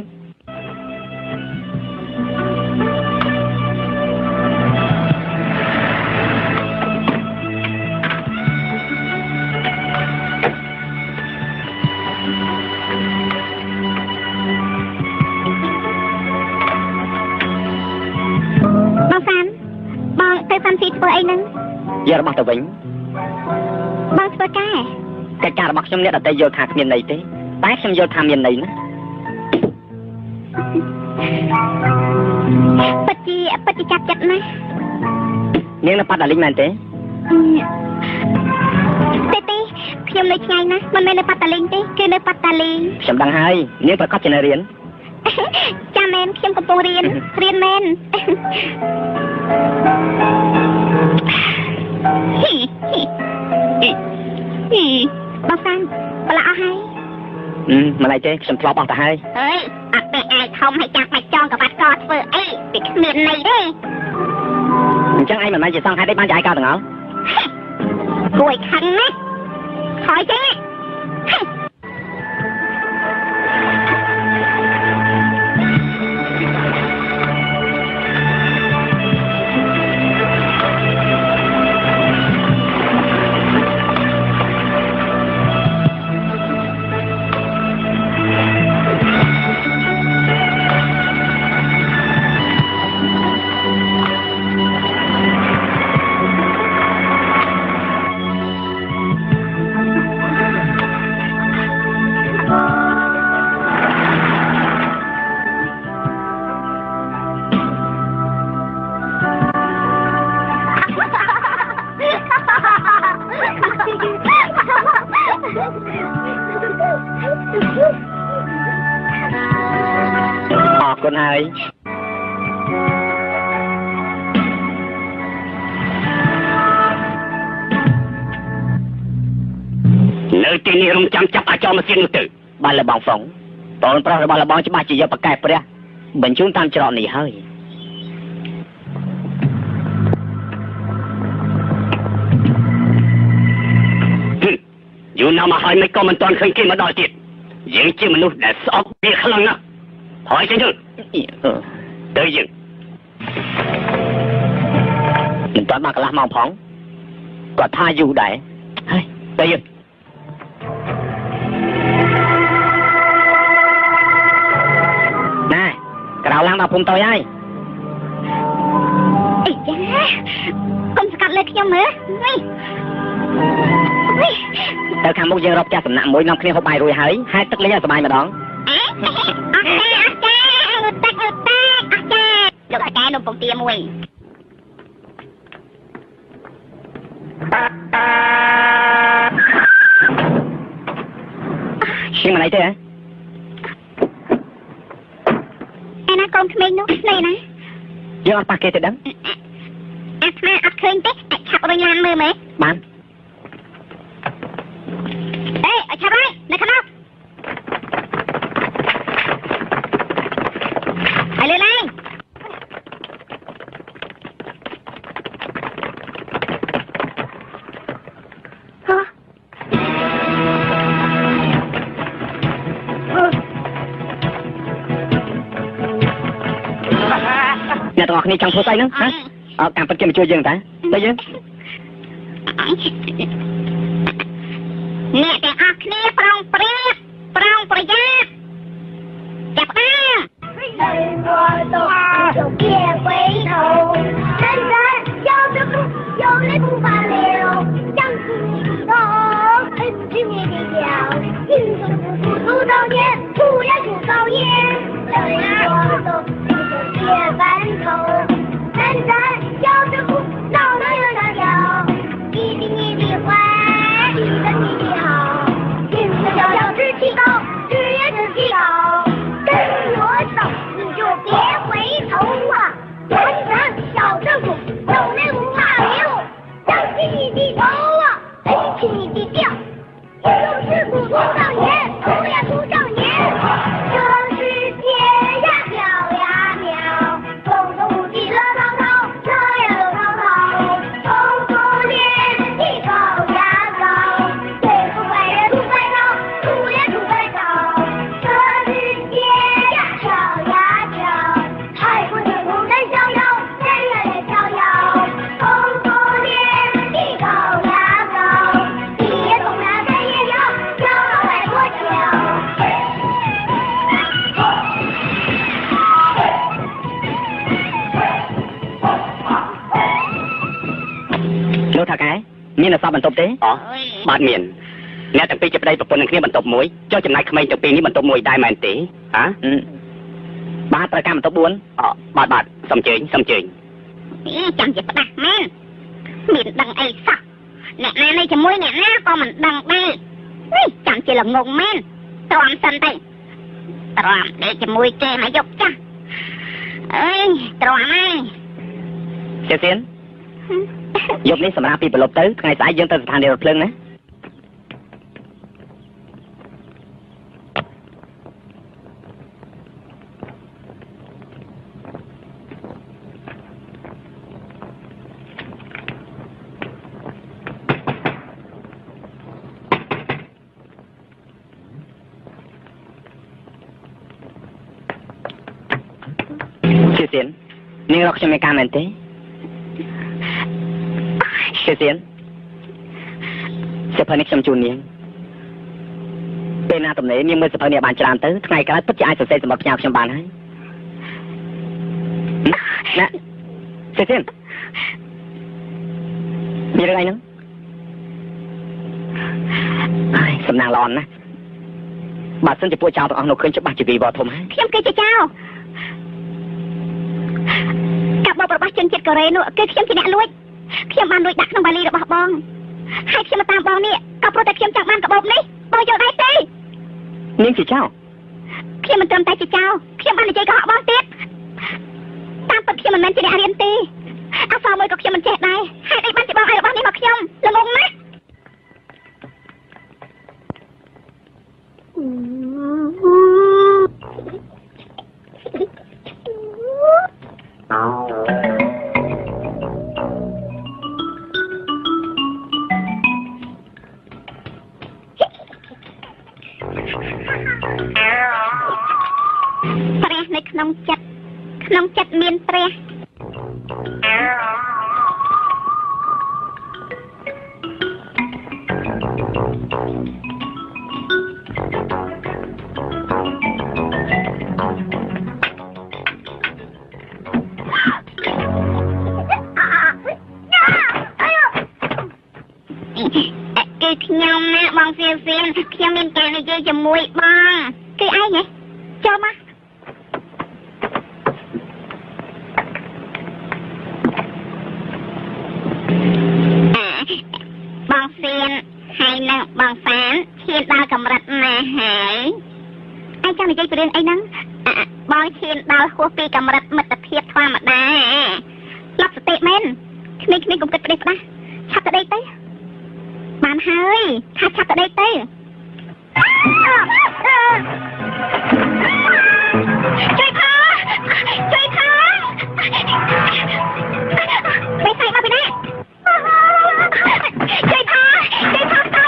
giờ bằng tàu vĩnh bằng tàu cá cái cả bằng trong này là tay vô thạc miền này thế tái trong vô tham miền này nữa bật chi chặt chặt này nếu nó bắt là linh màn thế tê tê khi ông lấy ngày nè mình mới lấy bắt tà linh tê cứ lấy bắt tà linh sầm đằng hai nếu phải có chuyện riêng cha men khi ông có bồ riêng men bao san bà lạ hay mà này thế sầm flop bằng tà hai ơi bé ai không hay chặt mạch tròn cả bát cọt vừa ấy bị cái miệng này đấy chẳng ai mà nói gì xong hai đấy bán giải cao được không Cùi khăn á khỏi chứ con hai nơi tin ni rung chăm chắp cho mà xin tự ba là bằng phóng tồn pro ba là bằng cho ba chỉ do bạc kẹp ra bệnh chúng tam trọn này hơi dù nào mà hỏi mấy con mình toàn khơi kia mà đòi tiền những chiếc mình nuôi để sọp bị khăn nữa hỏi chứ tới dừng mình toàn mà làm mong phóng có tha dù đấy tới dừng nè cái đầu lang mà phun tôi ai ây da con cắt lên nhau nữa tới khám một giờ rộp cha tầm nặng mỗi năm khi hộp bài rồi hỡi hai tức lấy ra tầm bài mà đón được ở cái nông công ty mùi xin mà lấy thế hả anh nói con mình nó này nè giờ ăn packet thì đắng ăn khơi tết chặt rồi làm mơ mày bán ê ở chặt đấy này không hãy lên đây nhà tọa này trong phố tây nữa hả càng phân kia mà chui dừng ta tới dừng nèแต่ออกគ្នាប្រងប្រយ័ត្នចាប់ដើម我都就别回头人人有着苦有泪不罢流将心比头恨之灭地了心中不负出早年不要出早年人我都就别翻头人人有着苦老了有了了一定你的坏一定你的好君子逍遥志气高志业志气高跟我走你就别回头啊人人小政府有泪不怕流相信你的头啊恩情你的调一种是苦出少年不要出少年这世界呀飘呀飘风中无际乐滔滔乐呀乐滔滔风不连地高呀高对付坏人出坏招出也出坏招这世界呀飘呀飘海阔天空人逍遥人人逍遥风不连地高呀高地也动了人也摇摇来国家មានអសបន្ទប់ទេអូបាទមានអ្នកទាំងពីរចាប់ប្តីប្រពន្ធនឹងគ្នាបន្ទប់មួយចុះចំណាយក្មេងទាំងពីរនេះបន្ទប់មួយដែរមែនទេហ៎បាទត្រូវការបន្ទប់4អូបាទសុំជើញចាំជាផ្ដាស់មែនមានដឹងអីសោះអ្នកណានេះជាមួយអ្នកណាក៏មិនដឹងដែរនេះចាំជាល្ងងមែនទ្រាំសិនទៅទ្រាំដេកជាមួយគេមកយកចាស់អើយទ្រាំហើយជាសៀនយប់នេះសម្រាប់ពីប្រឡប់ទៅថ្ងៃស្អែកយើងទៅស្ថានីយ៍រថភ្លើងណាជាសៀននាងរកខ្ញុំមានការមែនទេជាសៀនសិភៅនេះខ្ញុំជូននាងពេលណាទំនេរនាងមើលសិភៅនេះបានច្រើនទៅថ្ងៃក្រោយពិតជាអាចសរសេរសម្រាប់ផ្ញើខ្ញុំបានហើយណាជាសៀនមានរឿងអីហ្នឹងសំណាងល្អណាស់បើសិនជាពួកចៅទាំងអស់នោះឃើញច្បាស់ជាវីវធំហើយខ្ញុំគឺជាចៅការបបរបស់ជនជាតិកូរ៉េនោះគឺខ្ញុំជាអ្នកលួចខ្ញុំបានលួចដាក់ក្នុងបាលីរបស់បងហើយខ្ញុំមកតាមបងនេះក៏ព្រោះតែខ្ញុំចង់បានកាបូបនេះបងយល់ដែរទេនាងជាចៅខ្ញុំមិនត្រឹមតែជាចៅខ្ញុំបាននិយាយកុហកបងទៀតតាមពិតខ្ញុំមិនមែនជាអ្នករៀនទេអក្សរមួយក៏ខ្ញុំមិនចេះដែរហេតុអីបានជាបងឲ្យរបស់នេះមកខ្ញុំល្ងងណាស់ព្រះនៅក្នុងចិត្តមានព្រះគឺខ្ញុំណាបងសៀសៀនខ្ញុំមានការនិយាយជាមួយបងគឺអីហ៎ចូលមកបងសៀនហើយនឹងបងសានឈានដល់កម្រិតណាហើយឯងចង់និយាយពីរឿងអីហ្នឹងបងឈានដល់ហួសពីកម្រិតមិត្តភាពធម្មតាលប់សតិមែនក្មេងៗកុំគិតផ្ដេសផ្ដាស់ឆាប់ទៅដេកទៅបានហើយថាឆាប់ទៅដេកទៅជួយផងបែរស្អីមកពីណាជួយផងទៅ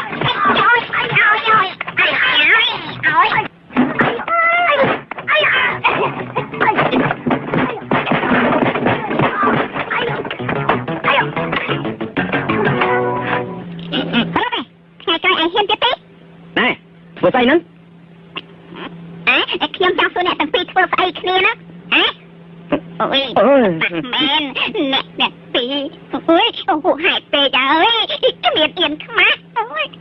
ធ្វើស្អីហ្នឹងខ្ញុំចង់សួរអ្នកទាំងពីរធ្វើស្អីគ្នាណាអូយមែនអ្នកពីរអូយហូហេតុពេកហើយគ្មានអៀនខ្មាស់អូយ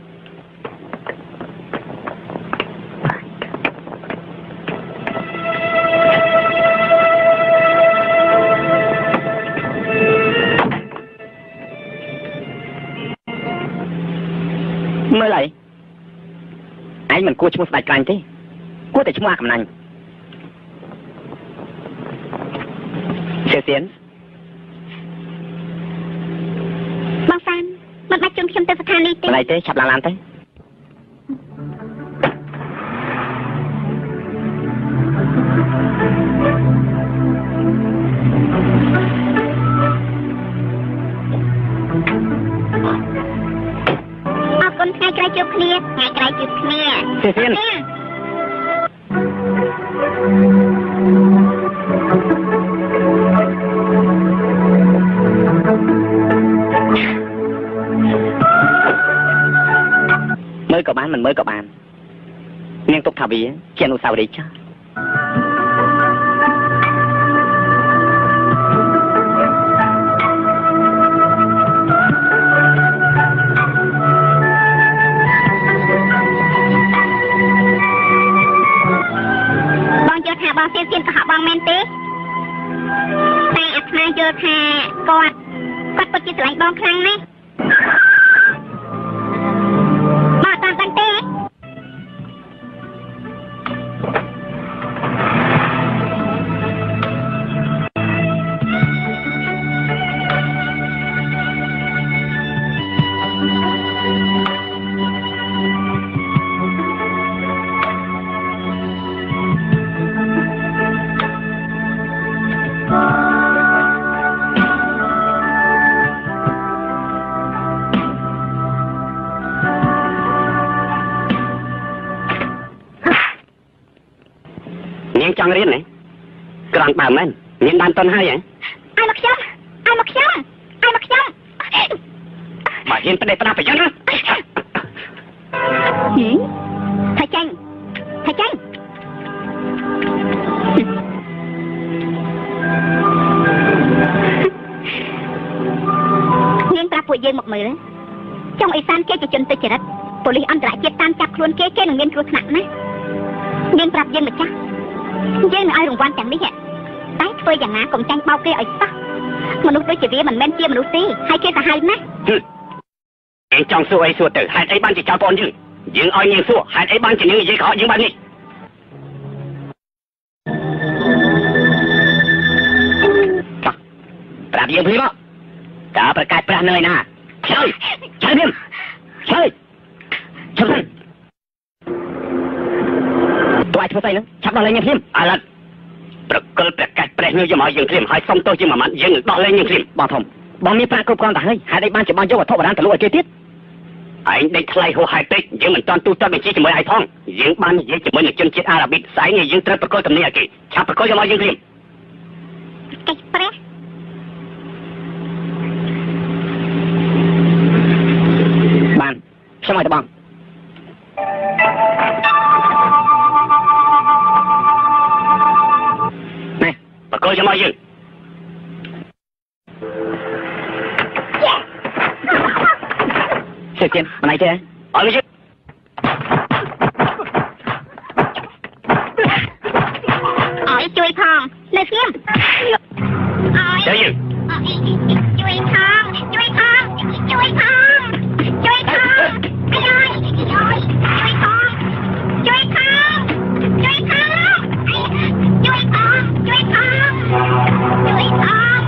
មើលអីឯងមិនគួរឈ្មោះស្ដេចក្រាញ់ទេគួរតែឈ្មោះអាកំណាញ់សៀសៀនបងសានមិនបាច់ជុំខ្ញុំទៅស្ថានីយ៍ទេមិនអីទេឆាប់ឡើងឡានទៅអរគុណថ្ងៃក្រោយជួបគ្នាសៀសៀនមើលក៏បានមិនមើលក៏បាននាងទុកថាវាជាអនុស្សាវរីយ៍ចាស់បងសៀវសៀនក៏ហៅបងមែនទេតែអាត្មាយល់ថាគាត់ពិតជាស្រឡាញ់បងខ្លាំងណាស់បងតាមតាំងទេចង់រៀនណាក្រងបើមែនមានបានតន់ហើយហ៎ឲ្យមកខ្ញុំមកហ៊ានផ្ដេសផ្ដាស់ប្រយ័ត្នណាថាចាញ់នាងប្រាប់ពួកយើងមកមើលចុងអេសានគេជាជនទុច្ចរិតប៉ូលីសអន្តរជាតិតាមចាប់ខ្លួនគេនឹងមានគ្រោះថ្នាក់ណានាងប្រាប់យើងម្ចាស់យើងនឹងឲ្យរង្វាន់ទាំងនេះតែធ្វើយ៉ាងណាកុំចាញ់បោកគេឲ្យសោះមនុស្សដូចជាវាមិនមែនជាមនុស្សទេហើយគេសាហាវណាស់យើងចង់សួរអីសួរទៅហេតុអីបានជាចោលបងយើងឲ្យនាងសួរហេតុអីបានជានាងនិយាយខកយើងបាននេះប្រាប់យើងភ្លាមតើប្រកាសប្រាស់នៅឯណាឆ្លើយខ្ញុំឆ្លើយឈប់ទៅឲ្យធ្វើស្អីហ្នឹងឆាប់ដល់លេងយើងភ្លាមឥឡូវប្រកល់ប្រកាសប្រេះនៅយកមកយើងភ្លាមហើយសុំទោសយើងមួយម៉ាត់យើងដល់លេងយើងភ្លាមបងធំបងមានប្រាក់គ្រប់គ្រាន់តែហើយហេតុអីបានជាបងយកវត្ថុបុរាណទៅលក់ឲ្យគេទៀតឯងដេកថ្លៃហួសហេតុពេកយើងមិនតាន់ទូទាត់បញ្ជីជាមួយឯងផងយើងបាននិយាយជាមួយនឹងជនជាតិអារ៉ាប៊ីកស្អែកនេះយើងត្រូវប្រកល់ទំនាយឲ្យគេឆាប់ប្រកល់យកមកយើងភ្លាមកិច្ចប្រេះបានខ្ញុំឲ្យទៅបងនេះប្រកល់យកមកយើងសេទៀនម្នាក់ទេអត់ទេអើយជួយផងនៅស្ងៀមអើយជួយយើងជួយផងជួយផងជួយផងជួយផងអើយជួយផងជួយផងជួយផងជួយផងជួយផងជួយផង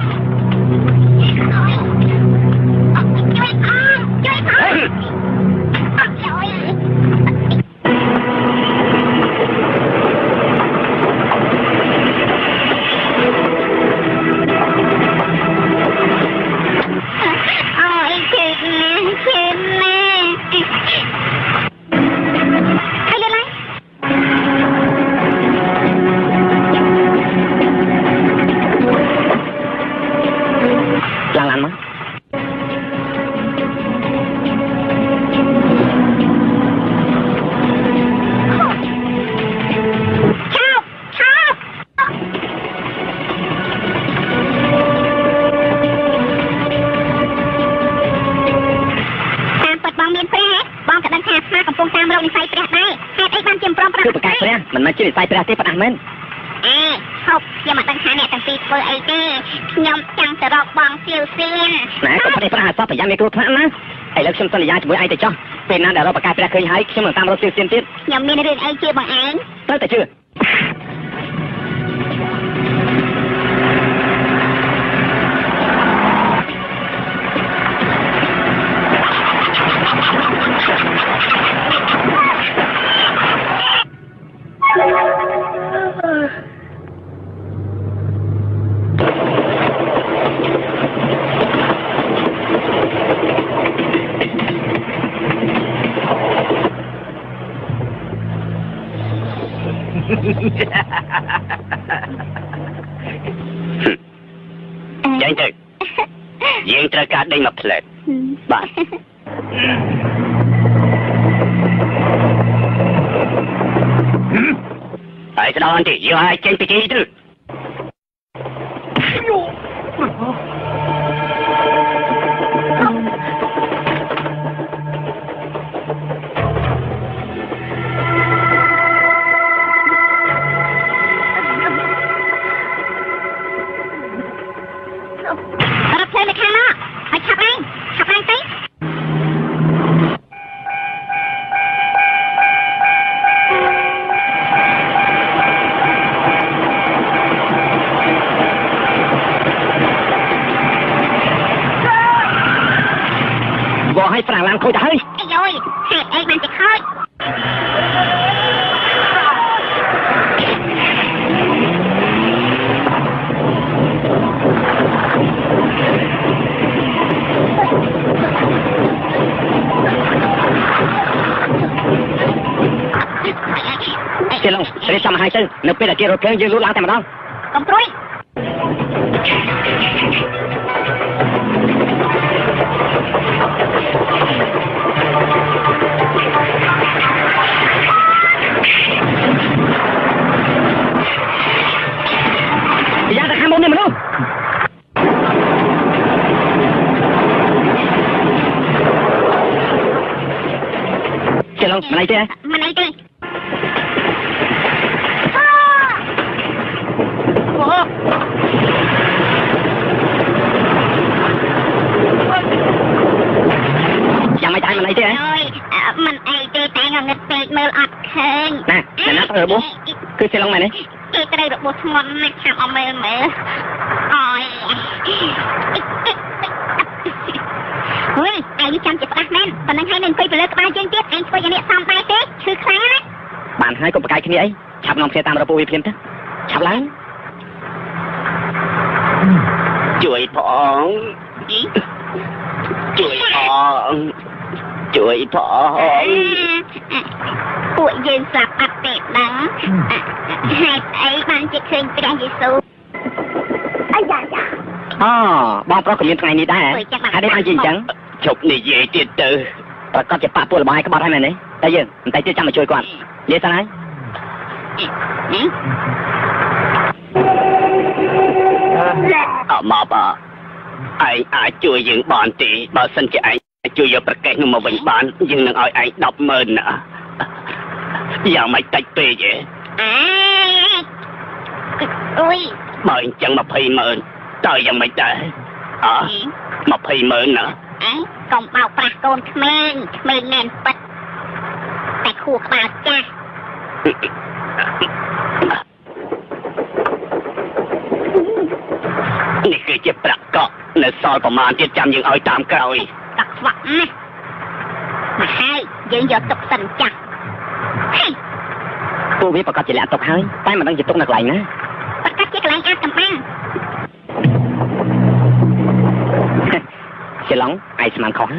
មិនមែនជានិស័យព្រះទេប៉ុណ្ណាមែនហូបខ្ញុំមិនដឹងថាអ្នកទាំងពីរធ្វើអីទេខ្ញុំចង់ទៅរកបងសៀវសៀនណែកុំប្រេះប្រាស់អសោះប្រយ័ត្នមានគ្រោះថ្នាក់ណាឥឡូវខ្ញុំសន្យាជាមួយឯងទៅចុះពេលណាដែលរកប្រកាសព្រះឃើញហើយខ្ញុំនឹងតាមរកសៀវសៀនទៀតខ្ញុំមានរឿងអីជឿបងឯងត្រូវតែជឿយ៉ាងទៅយើងត្រូវការដេញមកផ្លែតបាទហើយស្ដាប់អន្តេយើងឲ្យចេញពីទីទៅจะเข้าเจ้าลงเรียกจำหายซึ่งนึกเป็นอะไรรถเครื่องยืนรู้ล้างแต่มาต้องกำปรุยยังแต่ข้ามบนเนี่ยมันรู้เจ้าลงมาไหนเจ้ามาไหนเจ้ายังไม่ตายมันไหนเจ้ามันไอเจ้าแต่งเงินเตะมืออัดเคิงน่ะแต่นักบุคือเจ้าลงไหนเนี่ยเจ้าได้บุทงอนนะทำเอามืออ๋อยเฮ้ยไอ้นี่จำจะรักแม่นตอนนั้นให้หนึ่งคุยไปเลยกับบ้านยังเตี้ยไอ้ช่วยยังเนี่ยซ้ำไปสิชื่อคล้ายบ้านให้ก็ประกายขึ้นนี่ไอ้ฉับน้องเสียตามระบบวิเพียนเถอะฉับล้างช่วยพ่องช่วยพ่องช่วยพ่องป่วยยืนสลับอัดเตะดังให้ไอ้บ้านจะคืนไปได้ยิสูไอ้ยาอ๋อบองเพราะก็มีทางนี้ได้ให้ได้บ้านจริงจังจบนี่เย่เตี้ยเตอแล้วก็จะปะปวดบ่ายก็บอกให้มันนี่แต่ยังแต่จะจำมาช่วยก่อนเรียกอะไรมาบ่ไอ้ช่วยยังบานตีบ่สันจะไอ้ช่วยยกประแกงมาวิ่งบ้านยังนั่งไอ้ดับเมินนะอย่างไม่ติดเปย์อุ้ยบ่จังมาพายเมินตายยังไม่ได้มาพายเมินนะกองเบาปลาโกนเขมรแน่นปัดแต่ขู่ปากจ้ะนี่คือจะประกอบในซอยประมาณที่จำยังเอาตามเก่าอีกตักฝังนะมาให้ยืนหยดตกสันจักผู้วิประกอบจะแหลมตกให้แต่มันต้องหยุดตกหนักไหลนะประกอบจะแหลมอาตมาเสียหลงไอ้สมานของ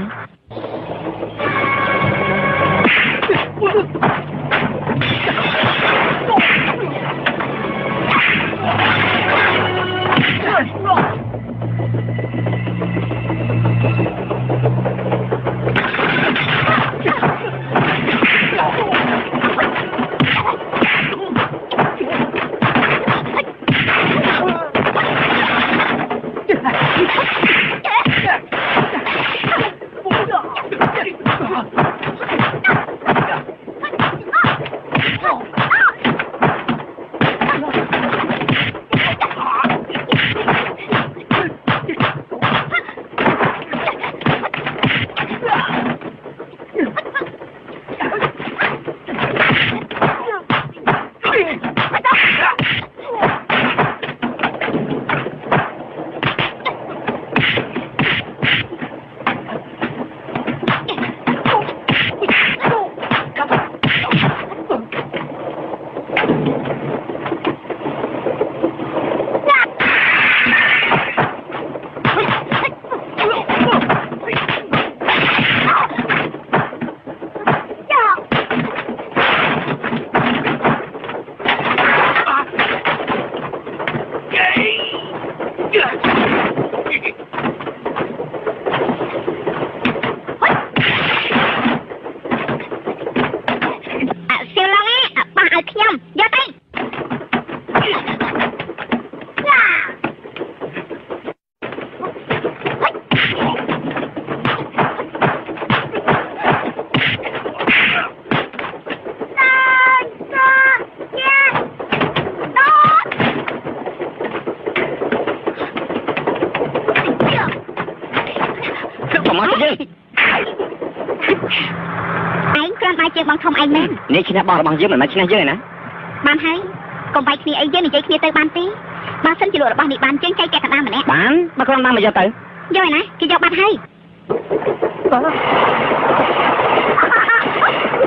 นี่ชินะบอลบางเยอะเหมือนมันชินะเยอะเลยนะบ้านให้กองไปขี้ไอ้เยอะนี่ใจขี้เตยบ้านตีบ้านฉันจะหลุดบ้านนี่บ้านเจ๊งใจแกกันบ้านเหมือนนี้บ้านบ้านคนบ้านมาเยอะเตยเยอะนะกี่ยกบ้านให้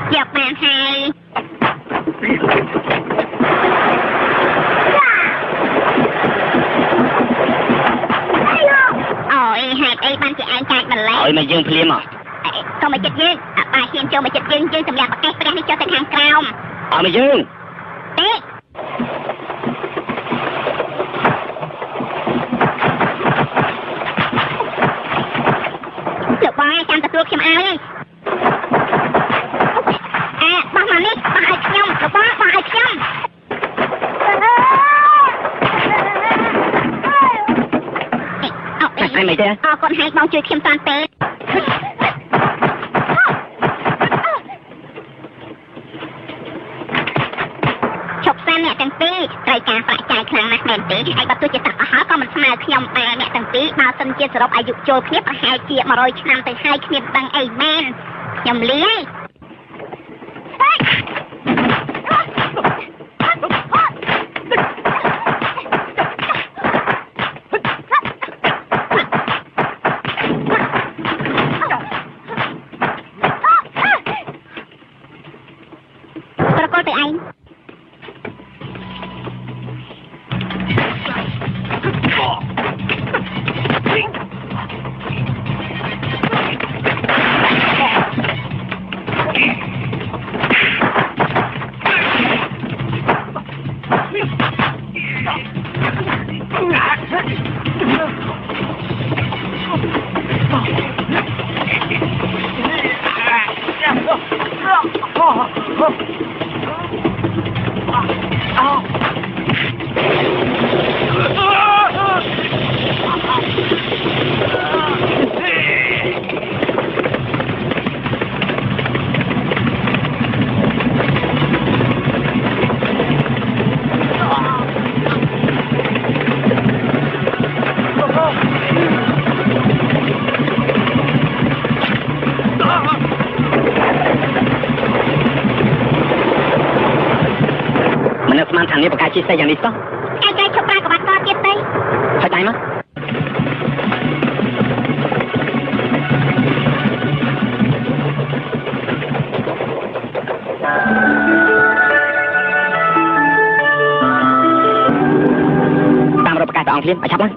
យកបានហើយអូយហេតុអីបានជាឯងកាចម្ល៉េះឲ្យមកយើងភ្លាមមកក៏មកចិត្តយើងបើហ៊ានចូលមកចិត្តយើងសម្រាប់ប្រកេះព្រះនេះចុះទៅខាងក្រោមឲ្យមកយើងទេលោកបងចាំទទួលខ្ញុំឲ្យបោះមកនេះបោះឲ្យខ្ញុំលោកបងបោះឲ្យខ្ញុំអីមិនទេអរគុណហើយបងជួយខ្ញុំតាន់ពេលឈប់សិនអ្នកទាំងពីរត្រូវការប្រាក់ចាយខ្លាំងណាស់មែនទេហើយបើទោះជាសត្វអស់ហើយក៏មិនស្មើខ្ញុំដែរអ្នកទាំងពីរបើសិនជាសរុបអាយុចូលគ្នាប្រហែលជា100ឆ្នាំទៅហើយគ្នាមិនដឹងអីមែនខ្ញុំលាយប្រកបទៅឯងខាងនេះបកាជាស្អីយ៉ាងនេះសោះឯងឈប់ប្រើក្បាត់កទៀតទៅហើយដៃមកតាមរកបកាទៅអង្គភ្លាមឲ្យឆាប់ឡើង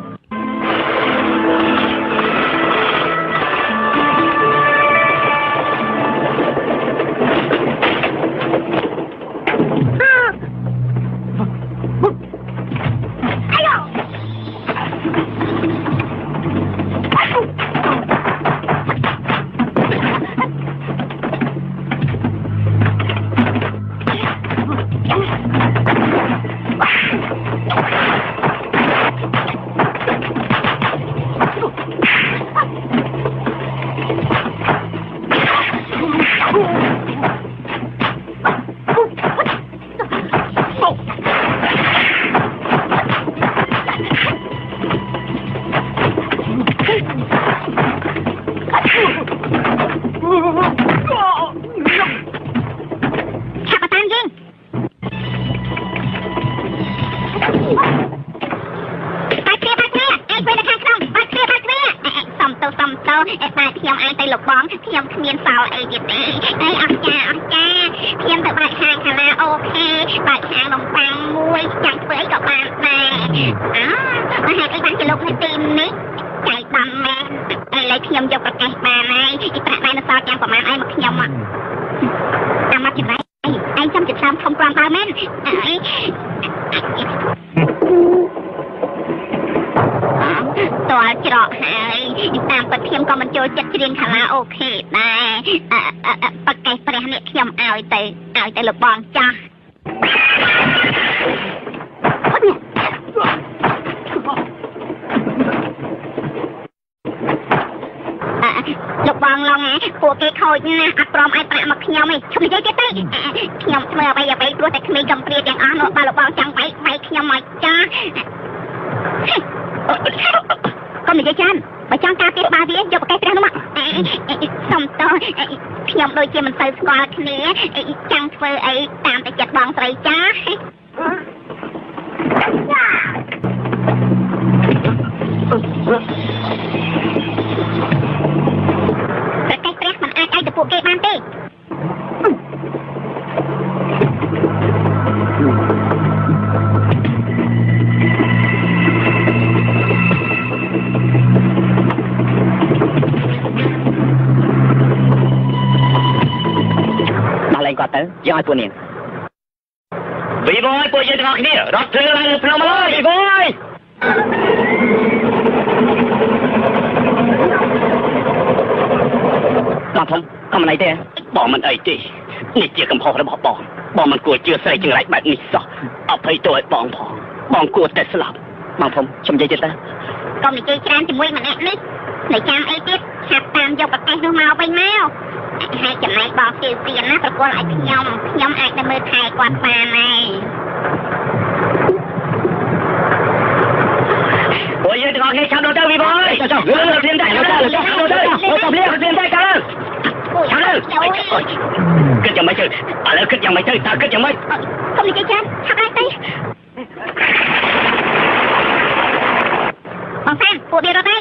បាទខ្ញុំឯងទៅលោកបងខ្ញុំគ្មានសល់អីទៀតទេអីអស់ចាខ្ញុំទៅបើកហាងខាឡាអូខេបើកហាងនំប៉័ងមួយចង់ធ្វើអីក៏បានដែរបើហេតុអីបានជាលោកនៅទីនេះចៃដំមែនឥឡូវខ្ញុំយកប្រកាសបានហើយប្រាក់ដៃនៅសល់យ៉ាងប្រហែលឯងមកខ្ញុំមកតាមមកចម្រៃឯងចាំចិត្តតាមធំប្រាំហើយមែនអីតើច្រកហើយតាមពិតខ្ញុំក៏មិនចូលចិត្តច្រៀងខាឡាអូខេដែរប្រកេះព្រះនេះខ្ញុំឲ្យទៅលោកបងចាស់លោកបងឡងពួកគេខូចណាស់អត់ព្រមឲ្យប្រាក់មកខ្ញុំឯងឈប់និយាយទៀតទេខ្ញុំធ្វើអ្វីព្រោះតែក្មេងកំព្រាទាំងអស់នោះបើលោកបងចង់បែកខ្ញុំមកចាស់កុំនិយាយច្រើនបើចង់ការពារបាវាយកប្រកេះព្រះនោះមកសុំតើខ្ញុំដូចជាមិនសូវស្គាល់គ្នាចង់ធ្វើអីតាមតែចិត្តបងស្រីចាប្រកេះព្រះមិនអាចឲ្យទៅពួកគេបានទេគាត់ទៅយើងឲ្យពួកនាងវីវយពួកយើងទាំងអស់គ្នារត់ភ្លើងឡើងភ្នំមកហើយវីវយបងធំក៏មិនអីទេបងមិនអីទេនេះជាកំហុសរបស់បងមិនគួរជឿស្រីចង្រៃបែបនេះសោះអភ័យទោសឲ្យបងផងបងគួរតែស្លាប់បងធំខ្ញុំនិយាយទៀតទៅកុំនិយាយច្រើនជាមួយម្នាក់នេះនៅចាំអីទៀតឆាប់តាមយកប្រទេសនោះមកវិញមកហើយចំណែកបងទៀវទៀនណាប្រគល់ឲ្យខ្ញុំអាចទៅមើលថែគាត់បានហើយពួកយើងទាំងអស់គ្នាចាំដល់ទៅវីបយចុះលើភ្លាមតែលើទៅភ្លាមតែកើចាំលើគិតយ៉ាងម៉េចទៅឥឡូវគិតយ៉ាងម៉េចទៅតើគិតយ៉ាងម៉េចកុំនិយាយច្រើនឆាប់ឲ្យទៅបងសានពួកវារត់ហើយ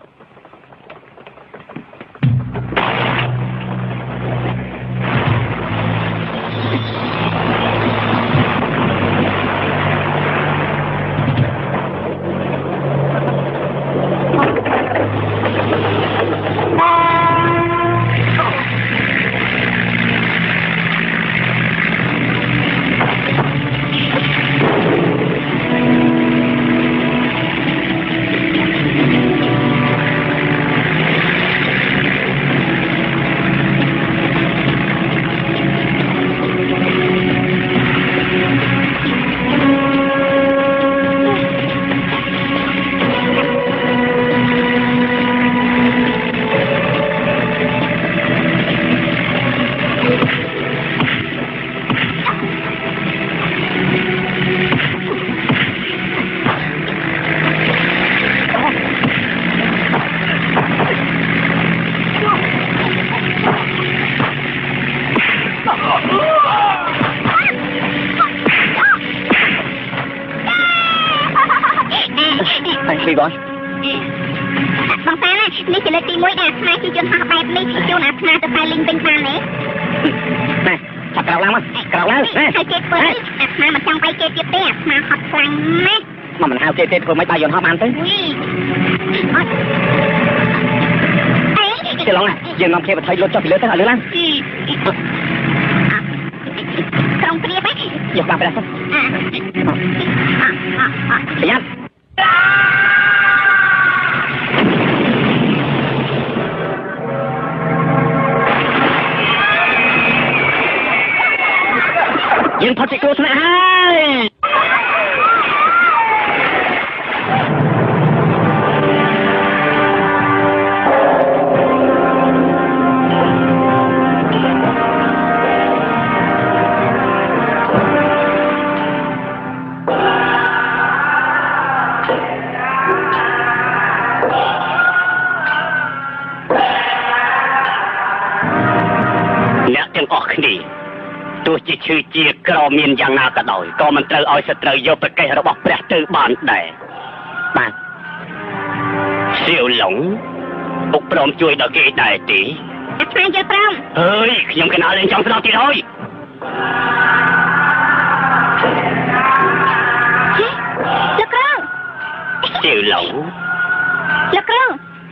វីបយបងសាននេះជាលើកទី1ដែលអាត្មាជាជនហោះបែបនេះជួនអាត្មាទៅតែលីងវិញបានទេណែចាប់ក្រោកឡើងមកក្រោកឡើងហើយគេធ្វើនេះអាត្មាមិនចង់បាយគេទៀតទេអាត្មាហត់ខ្លាំងណាស់មកមិនហៅគេទេធ្វើមិនបាយយន្តហោះបានទៅច្រឡំយើងនាំគេបថុយលុតចុះពីលើទៅឲ្យលឿនឡើងក្រុងព្រាបយកបានព្រះទៅប្រយ័ត្នយើងផុតពីគ្រោះថ្នាក់ហើយអ្នកទាំងអស់គ្នាទោះជាឈឺជាក្រមានយ៉ាងណាក៏ដោយក៏មិនត្រូវឲ្យសត្រូវយកប្រកេះរបស់ព្រះទៅបានដែរបាទសៀវឡុងពុកព្រមជួយដល់គេដែរទេអាត្មាយល់ព្រមអើយខ្ញុំកណាលេងចង់ស្ដាប់ទៀតហើយលោកគ្រូសៀវឡុងលោកគ្រូ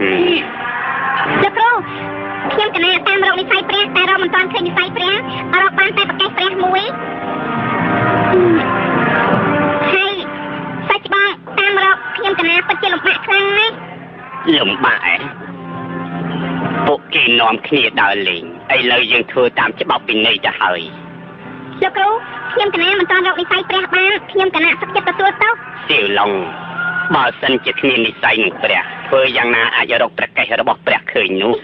ខ្ញុំកណាតាមរកនិស័យព្រះតែរកមិនទាន់ឃើញនិស័យព្រះរកបានតែប្រកេះព្រះមួយហើយសាច់បងតាមរកខ្ញុំកណាពិតជាលំបាកខ្លាំងណាស់លំបាកពួកគេនាំគ្នាដើរលេងឥឡូវយើងធ្វើតាមច្បាប់ពិន័យទៅហើយលោកគ្រូខ្ញុំកណាមិនទាន់រកនិស័យព្រះបានខ្ញុំកណាសុខចិត្តទទួលទោសសៀវឡុងបើសិនជាគ្មាននិស័យនឹងព្រះធ្វើយ៉ាងណាអាចរកប្រកេះរបស់ព្រះឃើញនោះ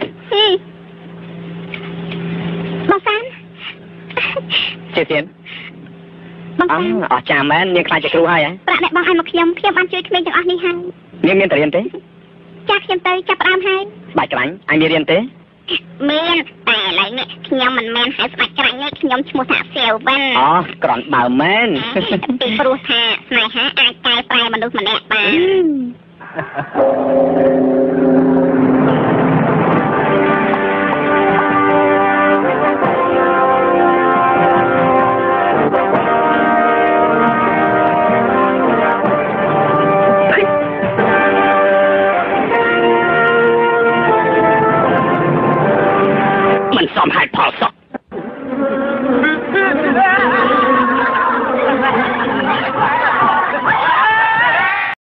បងសានជាទៀតអស់ចាមែននាងខ្លាចជាគ្រូហើយប្រាក់អ្នកបងឲ្យមកខ្ញុំបានជួយក្មេងទាំងអស់នេះហើយនាងមានតែរៀនទេចាខ្ញុំទៅចាប់ផ្ដើមហើយបាច់ក្រាញ់អញមានរៀនទេមានតែឥឡូវនេះខ្ញុំមិនមែនហៅស្បាច់ក្រាញ់ទេខ្ញុំឈ្មោះថាសៀវវិនក្រន់បើមែនពីព្រោះថាស្នេហាអាចកែប្រែមនុស្សម្នាក់បាន